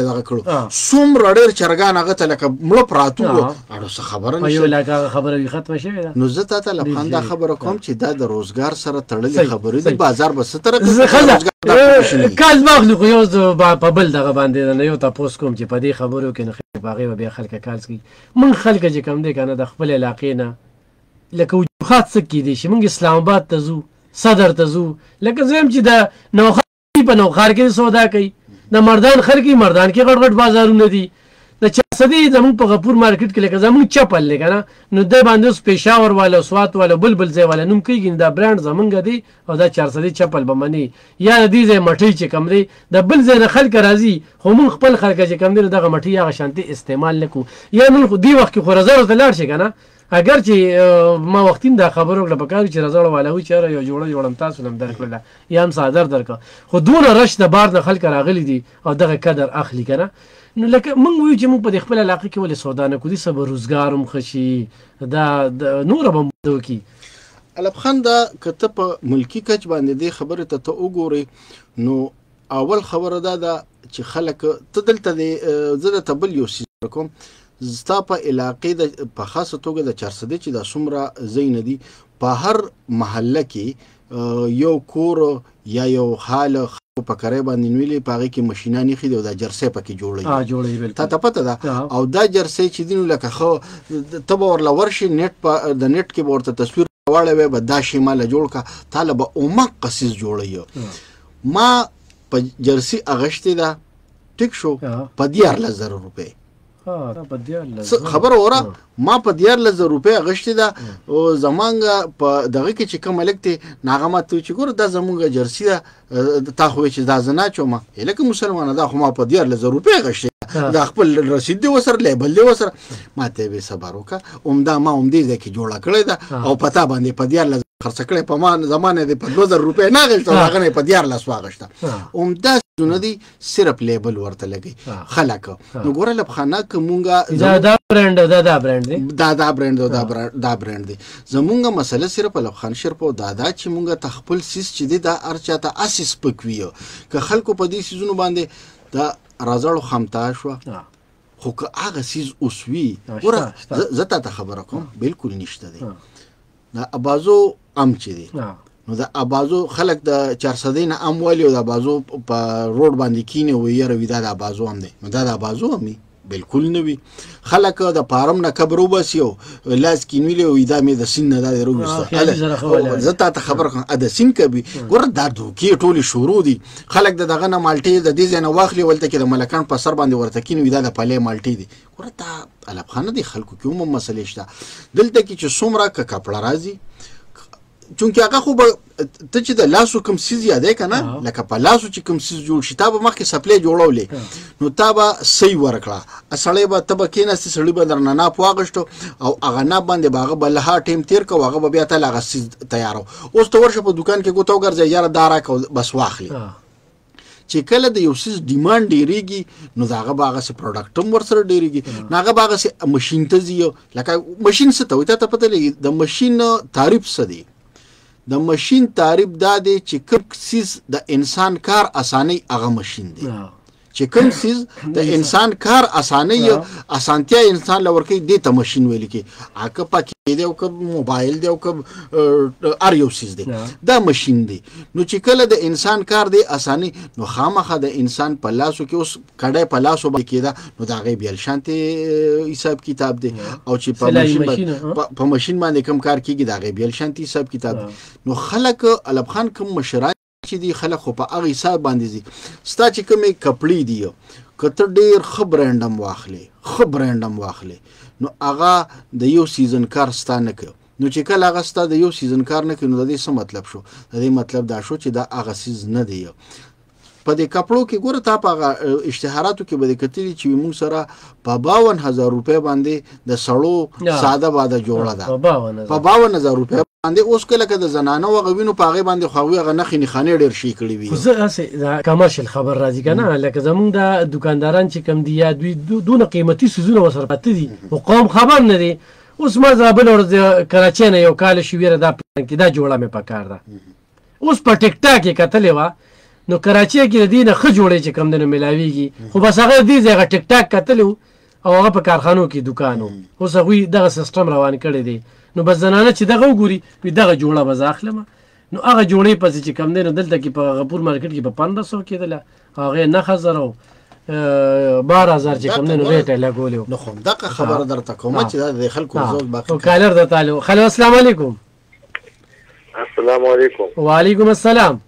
دغه کړو څومره ډېر چرګان هغه ته لکه مړه پراته وو اړو څه خبره نشته یو لکه خبره وي ختمه شوې ده نو زه تاته لبخان دا خبره کوم چې دا د روزګار سره تړلې خبرې دي بازار به څه طرف کال مخلوق یو په بل دغه باندې نه یو تاسو کوم چې په دې خبرو کې نه باغې بیا خلک کال کوي من خلک چې کم دي کنه د خپل علاقې نه لکه وجوهات څه کې دي چې موږ اسلام آباد ته ځو صدر ته ځو لکه زم چې د نوخار په نوخار کې سودا کوي د مردان خلک مردان کې غټ غټ بازارونه دي د چرسدي زموږ په غپور مارکیټ کې لکه زموږ چپل لګنه نو د باندې اوس پېښور والا سوات والا بلبل ځای والا نوم کوي دا برانډ زمونږ دی او دا چرسدي چپل به مني یا دې ځای مټۍ چې کم دی د بل ځای نه خلک راځي خو موږ خپل خلک چې کم دی دغه مټۍ هغه شانتي استعمال نکو یا نن خو دی وخت کې خو رضا ته لاړ شي کنه اگر چې ما وختیم دا خبرو کړه پکاره چې رضا والا و چې یو جوړم تاسو هم درکړل یا هم صادر درک خو دونه رش د بار د خلک راغلي دي او دغه قدر اخلي کنه نو لکه مونږ وایو چې مونږ په خپل علاقه کې ولې سودا نه کوو دي سبا روزګار هم خشي دا نور به مو کی الب خان دا کته په ملکی کچ باندې دی خبره ته وګوري نو اول خبره دا چې خلک ته دلته دی زه ته بل یو سیس کوم زتا په علاقې د په خاصه توګه د چرسدي چې د سمره زین دي په هر محله کې یو کور یا یو حال په کړه باندې نیولې پاغه کې ماشينانی خې د جرسي پکې جوړي ته پته ده او دا جرسي چې دینو لکه خو تبه ور لورشي نت په د نت کې ورته تصویر واړوي به دا شماله جوړ کا طالب اومه قصص جوړي ما په جرسي اغشته ده ټیک شو په 14000 روپے خبر اوره ما په 14000 روپے اغشته ده او زمانګه په دغه کې چې کوم الکته ناغمات چې ګور دا زمونږ جرسي ده تا خو چې دا زنا چوما الکه مسلمانه دا خو ما په 14000 روپے اغشته دا خپل رسید دی وسر لیبل دی وسر ماته به صبر وکا اومدا ما اومدې ځکه جوړه کړی دا او پتا باندې په 14000 خرڅ کړي په ما زمانه دی په 2000 روپے نه غلطه هغه نه په 14000 واغشته اومدا زونه دي صرف لیبل ورته لګي خلک نو ګوره لبخانه کومګه دا برانډ دا برانډ دی دا برانډ دی زمونږه مسله صرف لبخان شرپ او دادا چې مونږه تخپل سیس چې دی دا ارچاته اساس پکویو که خلکو په دې سيزونو باندې دا رازړو خمتا شو خو که هغه سیز اوسوي ګوره زته ته خبره کوم بالکل نشته دی دا ابازو ام چې دی نو دا ابازو خلک د 400 نه ام والی او د ابازو په روډ باندې کینه وي روي دا د ابازو هم دی نو دا د ابازو هم بالکل نه وي خلک د پارم نه کبرو بسیو لاس کینویل او دا مې د سین نه دا روسته زته ته خبر کوم د سین کبي ګور دا دوکي ټولي شروع دي خلک دغه نه مالټي د دې نه واخلي ولته کې د ملکان په سر باندې ورته کینوي دا د پلي مالټي دي ګور دا الب خانه دي خلکو کوم مسلې شته دلته کې چې څومره کپړه راځي چونکه هغه خو ته چې د لاسو کوم سیز یادې کنه لکه په لاسو چې کوم سیز جوړ شي تا به مخکې سپلې جوړولې نو تا به صحیح ورکړه اصلي به تبه کېناستې سړی به درنه نه پواغشتو او هغه نه باندې باغه بل ها ټیم تیر کو هغه بیا ته لغه سیز تیارو اوس ته ورشه په دکان کې ګوتو ګرځي یاره دارا کو بس واخلي چې کله د یو سیز ډیماند ډیریږي نو داغه باغه سي پروډکټ هم ورسره ډیریږي ناغه باغه سي ماشين ته زیو لکه ماشين څه ته وي ته پته لګي د ماشين تعریف څه دی د ماشين تعریف دا دی چې کوم سیز د انسان کار اساني هغه ماشين دی چې کوم سیز د انسان کار اساني اسانتیا انسان لورکې دی ته ماشين ویل کی اګه پکې دی او کوم موبایل دی او کوم ار یو سیز دی دا ماشين دی نو چې کله د انسان کار دی اساني نو خامخه د انسان په لاسو کې اوس کډه په لاسو باندې کېدا نو دا غي بیل شانتي حساب کتاب دی او چې په ماشين باندې کوم کار کیږي دا غي بیل شانتي حساب کتاب نو خلک الب خان کوم مشران چې دی خلک خو په هغه حساب باندې دي ستا چې کومې کپړې دی کته ډیر خبرندم واخلې نو هغه د یو سیزن کار ستانه ک نو چې کله هغه ستا د یو سیزن کار نه کینو د دې څه مطلب شو د دې مطلب دا شو چې دا هغه سیز نه دی په دې کپړو کې ګوره تا په اشتهاراتو کې به کتلی چې موږ سره په 52000 روپے باندې د سړو ساده باده جوړه ده په 52000 روپے باندې اوس کله که د زنانه وغوینو په هغه باندې خو هغه نخې نخانه ډیر شي کړی وي زه اسه کمرشل خبر راځي کنه لکه زمونږ د دکانداران چې کم دی یا دوی دونه قیمتي سيزونه وسره پاتې دي او قوم خبر نه دي اوس ما زابل ور کراچۍ نه یو کال شویره دا کې دا جوړه مې پکار ده اوس په ټیک ټاک کې کتلې وا نو کراچي کې د دې نه ښه جوړې چې کم دی نو میلاویږي خو بس هغه دې ځای هغه ټیک ټاک کتلی او هغه په کارخانو کې دوکان و اوس هغوی دغه سیسټم روان کړی دی نو بس زنانه چې دغه وګوري وي دغه جوړه به زه اخلم نو هغه جوړې پسې چې کم دی نو دلته کې په غفور مارکیټ کې په 1500 کېدله هغې 9000 او 12000 چې کم دی نو ریټ یې لګولی و نو خو دغه خبره درته کومه چې دا د خلکو زوج باقي کالر د تعالی خلو السلام علیکم السلام علیکم وعلیکم السلام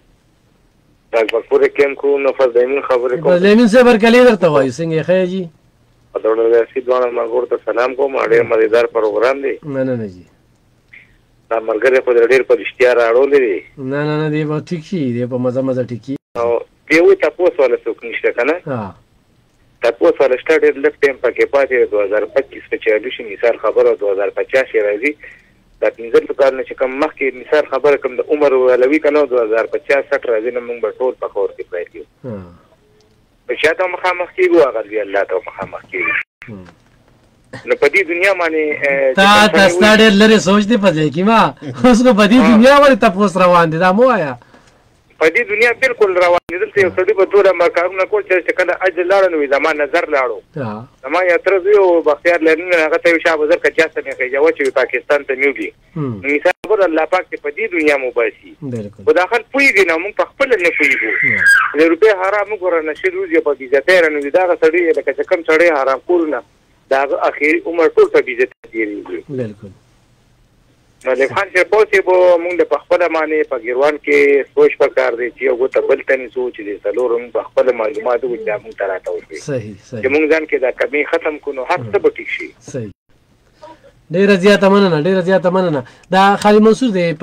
ډاکټر پورې کوم کو نو فزایمین خبرې کوم فزایمین صبر کلی درته وایو څنګه ښه جی ډاکټر واسي دوه مرګور ته سلام کوم ډېر مزیدار پروګرام دی نه جی دا مرګره په ډېر په اشتیا راړولې دي نه دی به ټیک شي دی په مزه ټیکی او دیوي تاسو ولا څوک نشته کنه ها تاسو ولا سٹارټ لک ټیم پکې پاتې 2025 په چالو شي مثال خبره 2050 راځي دا پنځه کارونه چې کوم مخکې مثال خبره کوم د عمر ولوي کنه 2050 60 راځي نو موږ به ټول په خور کې پاتې یو په شاته مخامخ کېږو هغه دی الله ته مخامخ کېږو نو په دې دنیا باندې تا ستاره لري سوچ دې پځې کی ما اوس نو په دې دنیا باندې تاسو روان دي دا مو آیا په دې دنیا بالکل روان دي دلته یو سړي په توره مکارونه کول چې کله اجل لاړ نو زما نظر لاړو زما یا تر یو بختیار لرنه هغه ته شاه بازار کچا سمې خېجا و چې پاکستان ته نیوږي مثال پر الله پاک په دې دنیا مو باسي خدا خان پویږي نو موږ په خپل نه پویږو د روپې حرام ګور نه شي روزي په دې ځای نو دا سړي لکه کم سړي حرام کول نه دا اخیری عمر ټول په دې تیریږي بالکل نو د خان چې پوسې به موږ په خپل باندې په ګیروان کې سوچ پکار دی چې یو ته بل تنې سوچ دي څلورم په خپل معلومات و چې موږ ته راته وشي صحیح چې موږ ځان کې دا کمی ختم کړو هر څه به ټیک شي صحیح ډېره زیاته مننه دا خالي منصور دی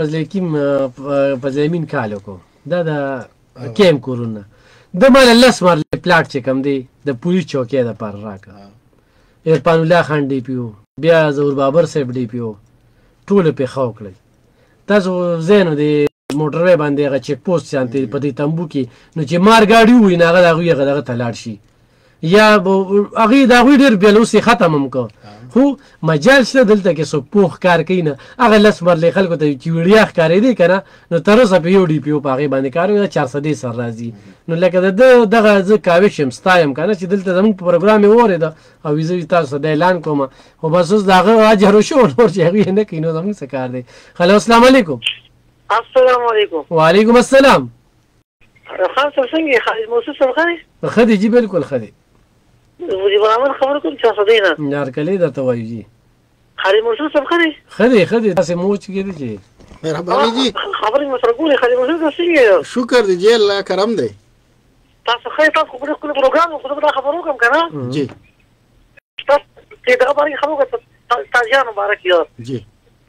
په زمين کالو کو دا د کیم کورونه د مال لس مر پلاټ چې کم دی د پولیس چوکۍ د پر راکړه ارفان الله خان دی پیو بیا زور بابر صاحب دی پیو ټول په خاو کړل تاسو زینو دی موټر باندې هغه چیک پوسټ شانتي په دې تمبو کې نو چې مار گاډي وي نه هغه دغه تلاړ شي یا هغه دا غوی ډیر بیلوسي ختمم کو خو مجال شته دلته کې سو پوخ کار کین هغه لس مرلې خلکو ته چې ویډیا ښکارې دي کنه نو تر اوسه په یو ډی پی او پاغي باندې کارو 400 سر راځي نو لکه دغه ځ کاوي شم ستایم کنه چې دلته زموږ پروګرام وره ده او ویزه تاسو د اعلان کوم او بس اوس دغه اجر شو نور چې هغه نه کینو زموږ څه کار دی خلو السلام علیکم السلام علیکم وعلیکم السلام خان څنګه خالد موسی صاحب خانه خدي جی بالکل خدي وجي برامج خبر کوم چې صدینا یار کلی درته وایي جی خالد موسی صاحب خدي تاسو موچ کېږي جی مهرباني جی خبرې مسرګولې خالد موسی صاحب څنګه شکر دی جی الله کرم دی تاسو خیر تاسو په خپل پروګرام خو دا خبرو کوم کنه جی تاسو چې دا باندې خبرو کوم تاسو مبارک یو جی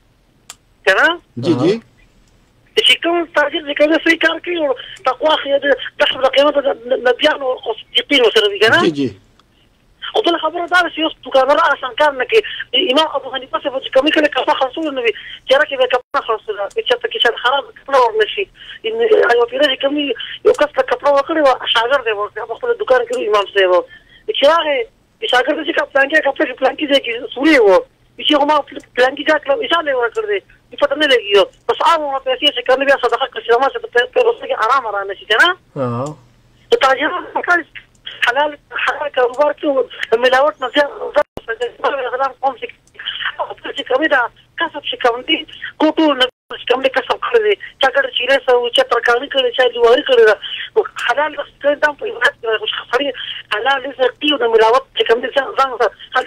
کنه جی چې کوم تاجر چې کوم څه کار کوي او تقوا خو د حسب قیمت نبيان او صديقين سره دي کنه جی او بل خبره دا چې یو دکاندار آسان کار نه کوي امام ابو حنیفه څه چې کومي کله کفا خلاصول نه وي چې راکې به کفا خلاصول چې ته کې خراب کړو ورنشي ان ایو پیره چې کومي یو کس ته کفا وکړي او شاګرد دی ورته خپل دکان کې امام صاحب چې هغه شاګرد چې پلان کې ځي کې سوري وو چې هغه پلان کې ځکه ایشاله ورکړي په پته نه لګیو بس هغه پیسې چې کله بیا صدقه کړي ما څه په روسه کې آرام را نشي کنه ته تاجر حلال کاروبار کې ملاوت نه ځي قوم چې کومه دا کسب چې کوم دي کوټو نه کوم دي کسب کړی چې کړه چې له سو چې ترکانی کړی چې دواري کړی حلال څه دم په عبادت کې خوش خبري حلال دې تیو د ملاوت چې کوم دي ځان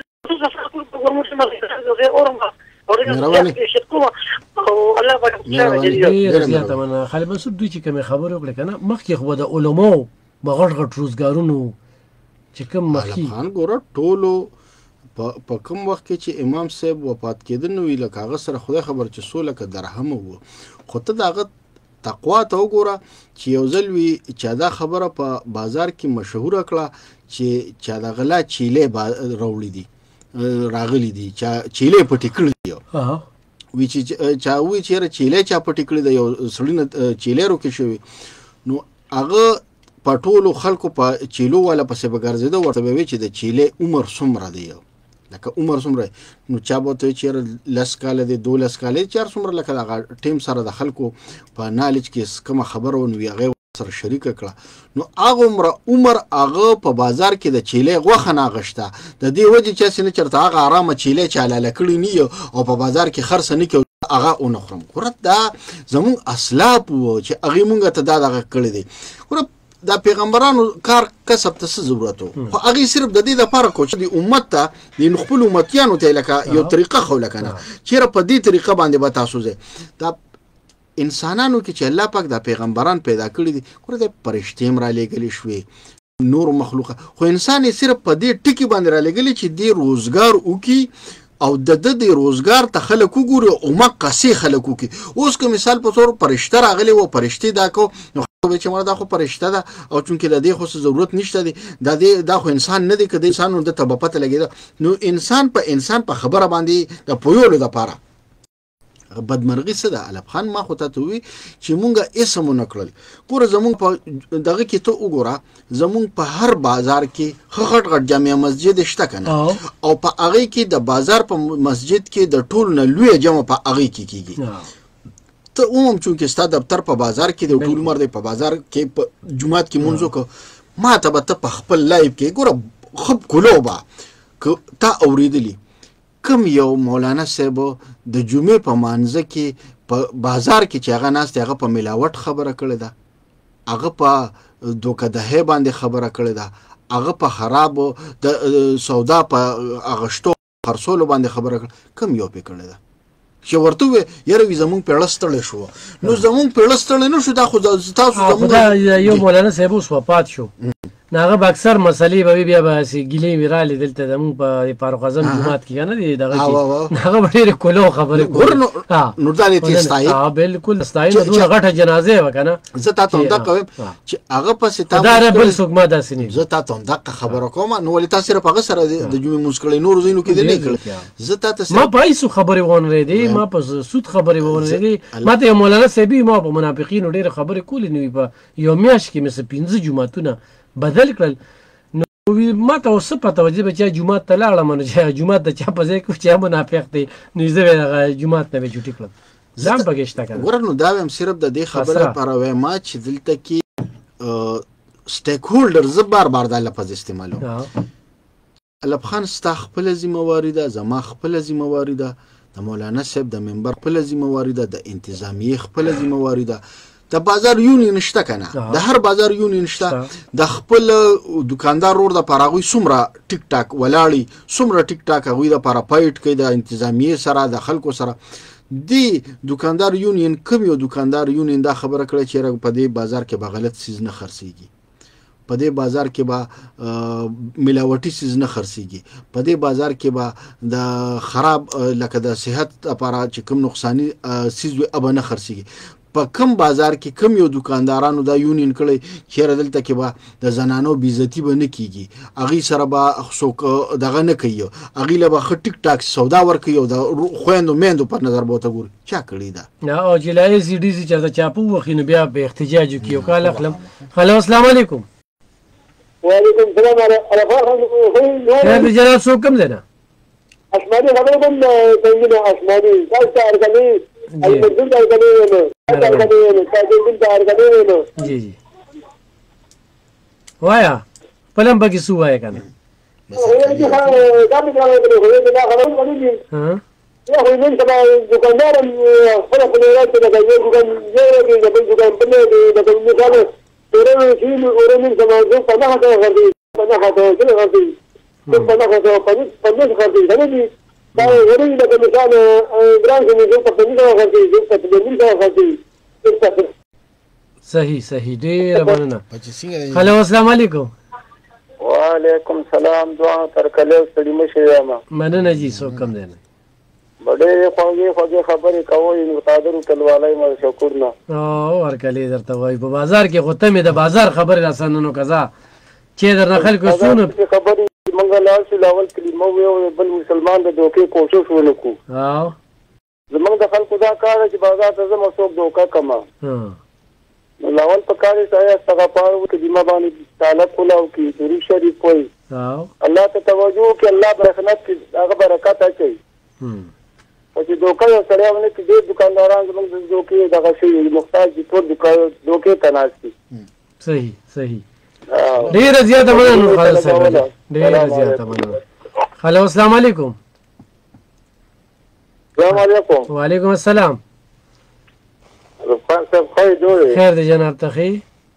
خالد منصور دوی چې کوم خبرو وکړه کنه مخکې خو د علماو بغړ غټ روزګارونو چې کوم مخکې خان ګوره ټولو په کوم وخت کې چې امام صاحب وفات کېدل نو ویل کاغه سره خدای خبر چې سوله ک درهم وو خو ته دغه تقوا ته وګوره چې یو ځل وی چې دا خبره په بازار کې مشهور کړه چې دا غلا چيله راوړي دي راغلي دي چې چيله پټی کړی دی وی چې چا وی چې چيله چا پټی کړی دی یو سړی نه چيله روکې شوی نو هغه پټولو خلکو په چيلو والا پسې بګرځیدو ورته وی چې د چيله عمر څومره دی لکه عمر څومره نو چا به ته چې لس کال دی 12 کال 4 څومره لکه هغه ټیم سره د خلکو په نالج کې کوم خبرونه وی هغه سره شریک کړه نو هغه عمر هغه په بازار کې د چیلې غوښه نه غشته د دې وجه چې سینه چرته هغه آرامه چیلې چاله کړی نه او په بازار کې خرڅ نه کوي هغه اونخرم ګوره دا زمونږ اسلاف وو چې هغې مونږ ته دا دغه کړی دی ګوره دا پیغمبرانو کار کسب ته څه ضرورت و خو هغې صرف د دې دپاره کو چې د امت ته د خپلو امتیانو ته یې لکه یو طریقه خوله که نه چېرې په دې طریقه باندې به تاسو ځئ دا انسانانو کې چې الله پاک دا پیغمبران پیدا کړي دي ګوره د فرشتې هم رالیږلې شوې نور مخلوقه خو انسان یې صرف په دې ټکي باندې رالیږلي چې دې روزګار وکړي او د روزګار ته خلک وګوري او مقصې خلک وکړي اوس که مثال په طور فرشته راغلی و فرشتې دا کو نو چې مړه دا خو فرشته ده او چونکې د دې خو څه ضرورت نشته دی دا خو انسان نه دی که د انسان نو دته به پته لګېده نو انسان په خبره باندې د پویولو دپاره بدمرغي څه ده علب خان ما خو ته ووي چې مونږ اسم ونه کړل ګوره زمونږ په دغه کې ته وګوره زمونږ په هر بازار کې ښه غټ غټ جامع مسجد شته که نه او په هغې کې د بازار په مسجد کې د ټول نه لویه جمع په هغې کې کېږي ته عموم چونکې ستا دفتر په بازار کې د ټول عمر دی په بازار کې په جومات کې مونځ وکړه ما ته به ته په خپل لایف کې ګوره خب کلو به که تا اورېدلي کم یو مولانا صاحب د جمعې په مانځه کې په بازار کې چې هغه ناست هغه په ملاوټ خبره کړې ده هغه په دوکهدهۍ باندې خبره کړې ده هغه په خرابو د سودا په اغشتو خرڅولو باندې خبره کړې کم یو پې کړې ده چې ورته وې یاره وي زمونږ پیړه ستړی شو نو زمونږ پیړه ستړی نه شو دا خو تاسو زمونږ یو مولانا صاحب اوس وفات شو نو هغه به اکثر مسلې به بیا به هسې ګیلې وې رالې دلته زمونږ په فاروق اعظم جومات کې که نه دی دغه کې هغه به ډېرې کولو خبرې کولې نو دا دې ته ستایي بلکل ستایي دومره غټه جنازې وه که نه زه تا ته همدغه وایم چې هغه پسې تا دا بل څوک ما داسې نه زه تا ته همدغه خبره کوم نو ولې تا صرف هغه سره د جمعې مونځ کړی نورو ځایونو کې دې نه کړی زه تا ته ما په هیڅ خبرې ونرېدې ما په سود خبرې ونرېدې ما ته یو مولانا صاحب ما په منافقینو ډېرې خبرې کولې نه وي په یو میاشت کې مې څه 5 جوماتونه بدل کړل ما ته اوس څه پته وه چې به چا جومات ته لاړم نو چې جومات د چا په ځای کې چا منافق دی نو زه به هغه جومات نه به چوټي کړم ځان پکې شته که نه ګوره نو دا وایم صرف د دې خبرې لپاره وایم چې دلته کې سټیک هولډر زه بار دا لفظ استعمالوم علب خان ستا خپله ذمهواري ده زما خپله ذمهواري ده د مولانا صاحب د منبر خپله ذمهواري ده د انتظامیې خپله ذمهواري ده د بازار یونین شته که نه د هر بازار یونین شته د خپل دکاندار ورور دپاره هغوی څومره ټیک ټاک ولاړي څومره ټیک ټاک هغوی دپاره فایټ کوي د انتظامیې سره د خلکو سره دې دوکاندار یونین کوم یو دوکاندار یونین دا خبره کړې چې په دې بازار کې به غلط څیز نه خرڅېږي په دې بازار کې به ملاوټي څیز نه خرڅېږي په دې بازار کې به د خراب لکه د صحت لپاره چې کوم نقصاني څیز وي هغه نه خرڅېږي په کم بازار کې کم یو دکاندارانو دا یونین کړی چېرې دلته کې به د زنانو بېعزتي به نه کېږي هغوی سره به څوک دغه نه کوي هغوی له به ښه ټیک ټاک سودا ورکوي او د خویندو میندو په نظر به ورته ګوري چا کړې ده او جلایي سي ډي سي چېرته چاپه ووښي نو بیا به احتجاج وکړي یو کال اخلم هلو السلام علیکم وعلیکم السلام خیر دی جناب څوک کوم ځای نه اسماني خبره کوم څنګه اسماني تاسو ارګني المنزل ارګني ونه ارګني ونه تاسو ارګني ونه جی جی وایا پلم بګي سو وایا کنه دا به دا خبره کوي ها يا اخي انت دكاندار خلق الولاد كده دكان زي دكان بني دكان ورمي فيه ورمي زمان فما هذا غادي فما هذا كل غادي فما هذا فما غادي غادي دا ورمي لك مثال برانك من جوه فما غادي جوه فما غادي صحیح ډیر مننه هلو السلام علیکم وعلیکم السلام دعا تر کله ستړي مشه ما مننه جی سو کم دی بڑے خوږې خبرې کوي نو تادر کلوالای ما شکر نه او ورکلې درته وای په بازار کې خو ته مې د بازار خبرې راسننو کزا چې درنه خلکو سونه خبرې منګه لال شو لاول کلمه ویو بل مسلمان د دوکې کوشش ونکو او زمونږ د خلکو دا کار چې بازار ته زما څوک دوکا کما نو لاول په کار سره استغفار وکړي د باندې تعالی کولاو کې شری شریف وای او الله ته توجه کې الله برکت کې هغه برکت اچي چې دوکه یې سړی ونه کړي ډېر دوکانداران زموږ د دوکې دغه شوي محتاج دي ټول دوکې ته ناست دي. صحیح صحیح. ډېره زیاته مننه نور خالد صاحب، ډېره زیاته مننه. هلو السلام علیکم. السلام علیکم. وعلیکم السلام. رفقان صاحب خیر جوړ یې؟ خیر دی جناب ته ښې.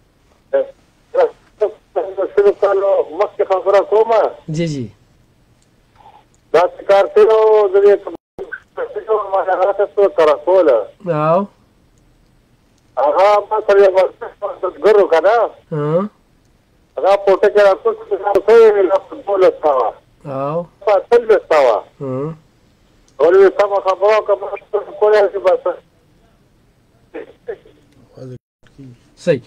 سلو کالو مخکې خبره کومه. جی جی. داسې کار کړی و زه یې ما هغه ته څو کره کوله. او هغه ما سره یو ګر و که نه هغه پوټه کې راکوز کړی 12,000 او 13,000 ولې سمه خبره وکړه ما کولی شي بس. صحیح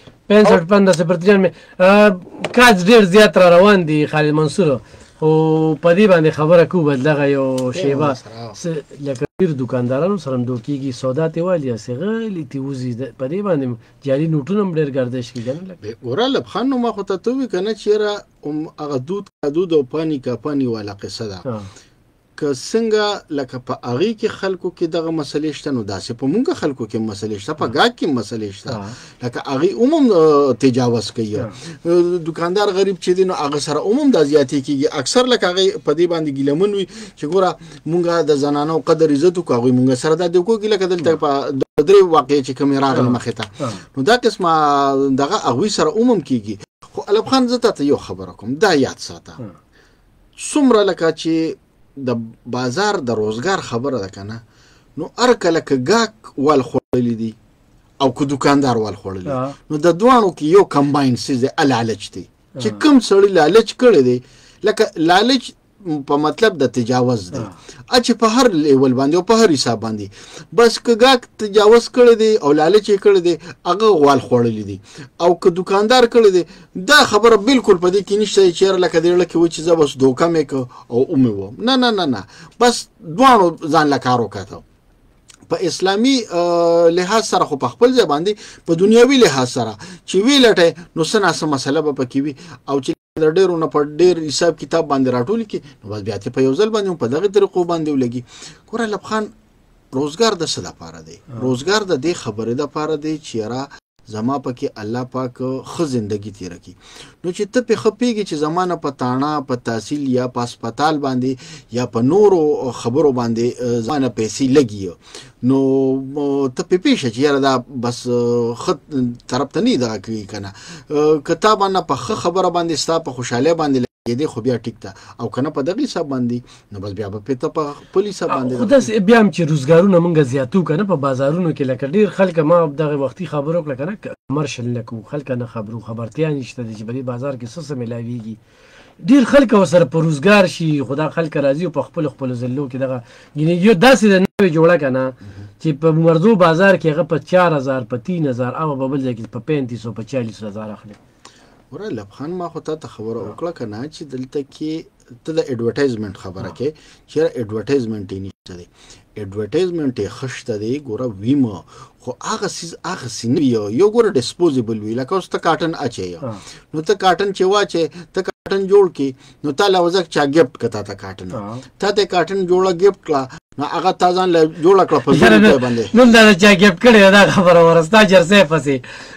65-15 میں کاج ډېر زیات را روان دي خالد منصور، او په دې باندې خبره کو بل دغه یو شیبه لکه ډېر دوکاندارانو سره هم دوکېږي سودا ته والي هسې غلي تې وځي په دې باندې جعلي نوټونه هم ډېر ګردش کېږي نه. ګوره لب خان نو ما خو ته ته ووایي که نه چېرې هغه دود او پانی کا پانی والا قصه ده که څنګه لکه په هغې کې خلکو کې دغه مسلې شته نو داسې په مونږ خلکو کې مسلې شته، په ګاګ کې مسلې شته لکه هغې عموم تجاوز کوي. دوکاندار غریب چې دی نو هغه سره عموم دا زیاتې کېږي، اکثر لکه هغې په دې باندې ګیلمن وي چې ګوره مونږ د زنانو قدر عزت وکړو، هغوی مونږ سره دا وکړي لکه دلته په 3 واقعې چې کومې راغلې مخې ته نو دا قسمه دغه هغوی سره عموم کېږي. خو الب خان زه ته یو خبره کوم دا یاد ساته څومره لکه چې د بازار د روزګار خبره ده که نه نو هر کله که ګاک وال خوړلی دي او که دوکاندار وال خوړلی نو د دواړو کې یو کمباین څیز دی لالچ دی چې کوم سړي لالچ کړی دی لکه لالچ په مطلب د تجاوز دی چې په هر لیول باندې او په هر حساب باندې بس که ګاک تجاوز کړی دی او لالچ یې کړی دی هغه غوال خوړلی دی او که دوکاندار کړی دی دا خبره بالکل په دې کې نشته چې چېرې لکه دې زړه کې و چې زه بس دوکه مې که او ومې وم نه نه نه نه بس دواړو ځان له کار وکاته. په اسلامي لحاظ سره خو په خپل ځای باندې په دنیاوي لحاظ سره چې وی لټی نو څه ناسه مسله به پکې وي او چې د ډېرو نه په ډېر حساب کتاب باندې راټولي کړي نو بس بیا ته په یو ځل باندې په دغې طریقو باندې ولګي. ګوره لب خان روزګار د څه دپاره دی؟ روزګار د دې خبرې دپاره دی چې یاره زما پکې الله پاک ښه زندگی تیره کړي نو چې ته پې ښه پوهېږې چې زما نه په تاڼه په تحصیل یا په هسپتال باندې یا په نورو خبرو باندې زما نه پیسې لګي نو ته پې پوه شه چې یاره دا بس ښه طرف ته نه دغه کوي که نه که تا باندې په ښه خبره باندې ستا په خوشحالۍ باندې لګېدې خو بیا ټیک ده او که نه په دغه حساب باندې نو بس بیا به ته په خپل حساب باندې خو داسې بیا هم چې روزګارونه مونږ زیاتو که نه په بازارونو کې لکه ډېر خلک ما دغه وختي خبرو وکړه که نه کمرشل نه کوو خلک نه خبرو خبرتیا نشته دی چې په دې بازار کې څه څه میلاویږي ډېر خلک ورسره په روزګار شي خو دا خلک راځي او په خپلو ځلو کې دغه یعنې یو داسې د نوې جوړه که نه چې په مرزو بازار کې هغه په 4,000 په 3,000 او په بل ځای کې په 35,000 په 40,000 اخلي. ګوره لب خان ما خو ته خبره وکړه که نه چې دلته کې ته د اډورټایزمنټ خبره کې چېرې اډورټایزمنټ یې نشته دی اډورټایزمنټ یې ښه شته دی ګوره ویمه خو هغه څیز هغسې نه وي یو ګوره ډسپوزیبل وي لکه اوس ته کاټن اچوې نو ته کاټن چې واچې ته کاټن جوړ کړي نو تا له وځه چا ګفټ که تا ته کاټن تا ته کاټن جوړه ګفټ کړه نو هغه تا ځان له جوړه کړه په 100 روپۍ باندې نن دا چا ګفټ کړې دا خبره ورستا جرسې پسې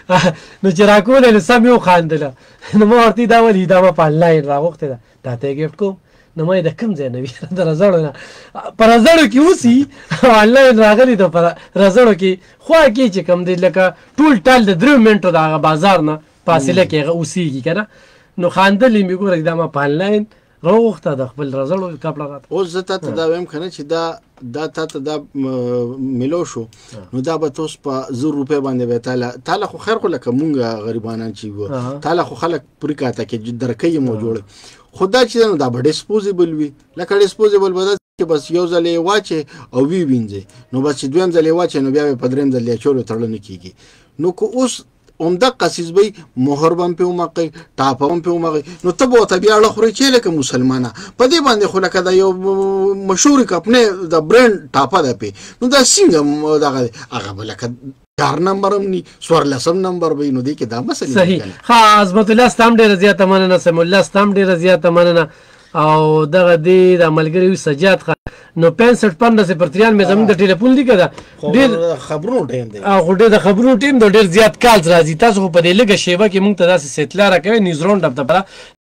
نو چې راکولې نو سم یې وخاندله نو ما ورته دا ولې دا ما په انلاین راغوښتې ده دا ته یې ګفټ کوم نو ما یې د کوم ځای نه وي د رزړو نه په رزړو کې اوسي انلاین راغلی ده په رزړو کې خوا کې چې کوم دی لکه ټول ټال د 3 منټو د هغه بازار نه فاصله کې هغه اوسېږي که نه نو خاندلې مې ګوره دا ما په انلاین راوغوښته د خپل رزړو کپړه راته اوس زه تا ته دا وایم که نه چې دا تا ته دا میلو شو نو دا به ته اوس په 100 روپۍ باندې به تاله خو خیر خو لکه مونږ غریبانان چې وو تاله خو خلک پورې کاته کې درکۍ مو جوړه خو دا چې نو دا به ډسپوزیبل وي لکه ډسپوزیبل به دا چې بس یو ځل یې واچې او وینځې نو بس چې دویم ځل یې واچې نو بیا به په درېیم ځل یې اچولو تړله نه کېږي نو که اوس عمدقه څیز به مهر به هم پرې ومغئ ټاپه هم پرې ومغئ نو ته به ورته بیا اړه خورې چې لکه مسلمانه په دې باندې خو لکه د یو مشهورې کمپنۍ د برینډ ټاپه ده پې نو دا څنګه دغه هغه به لکه 4 نمبر هم ني 14 نمبر به نو دې کې دا مسلې صحیح ها عظمت الله ستام ډېره زیاته مننه سم الله ستام ډېره زیاته مننه او دغه دې د ملګری سجاد خان نو 65 15 پر 93 زموږ د ټلیفون لیکه ده ډېر خبرونو ټیم دی خو ډېر د خبرونو ټیم د ډېر زیات کالز راځي تاسو خو په دې لږه شیبه کې موږ ته داسې سیټلا راکوئ نیوز راونډ اپ دپاره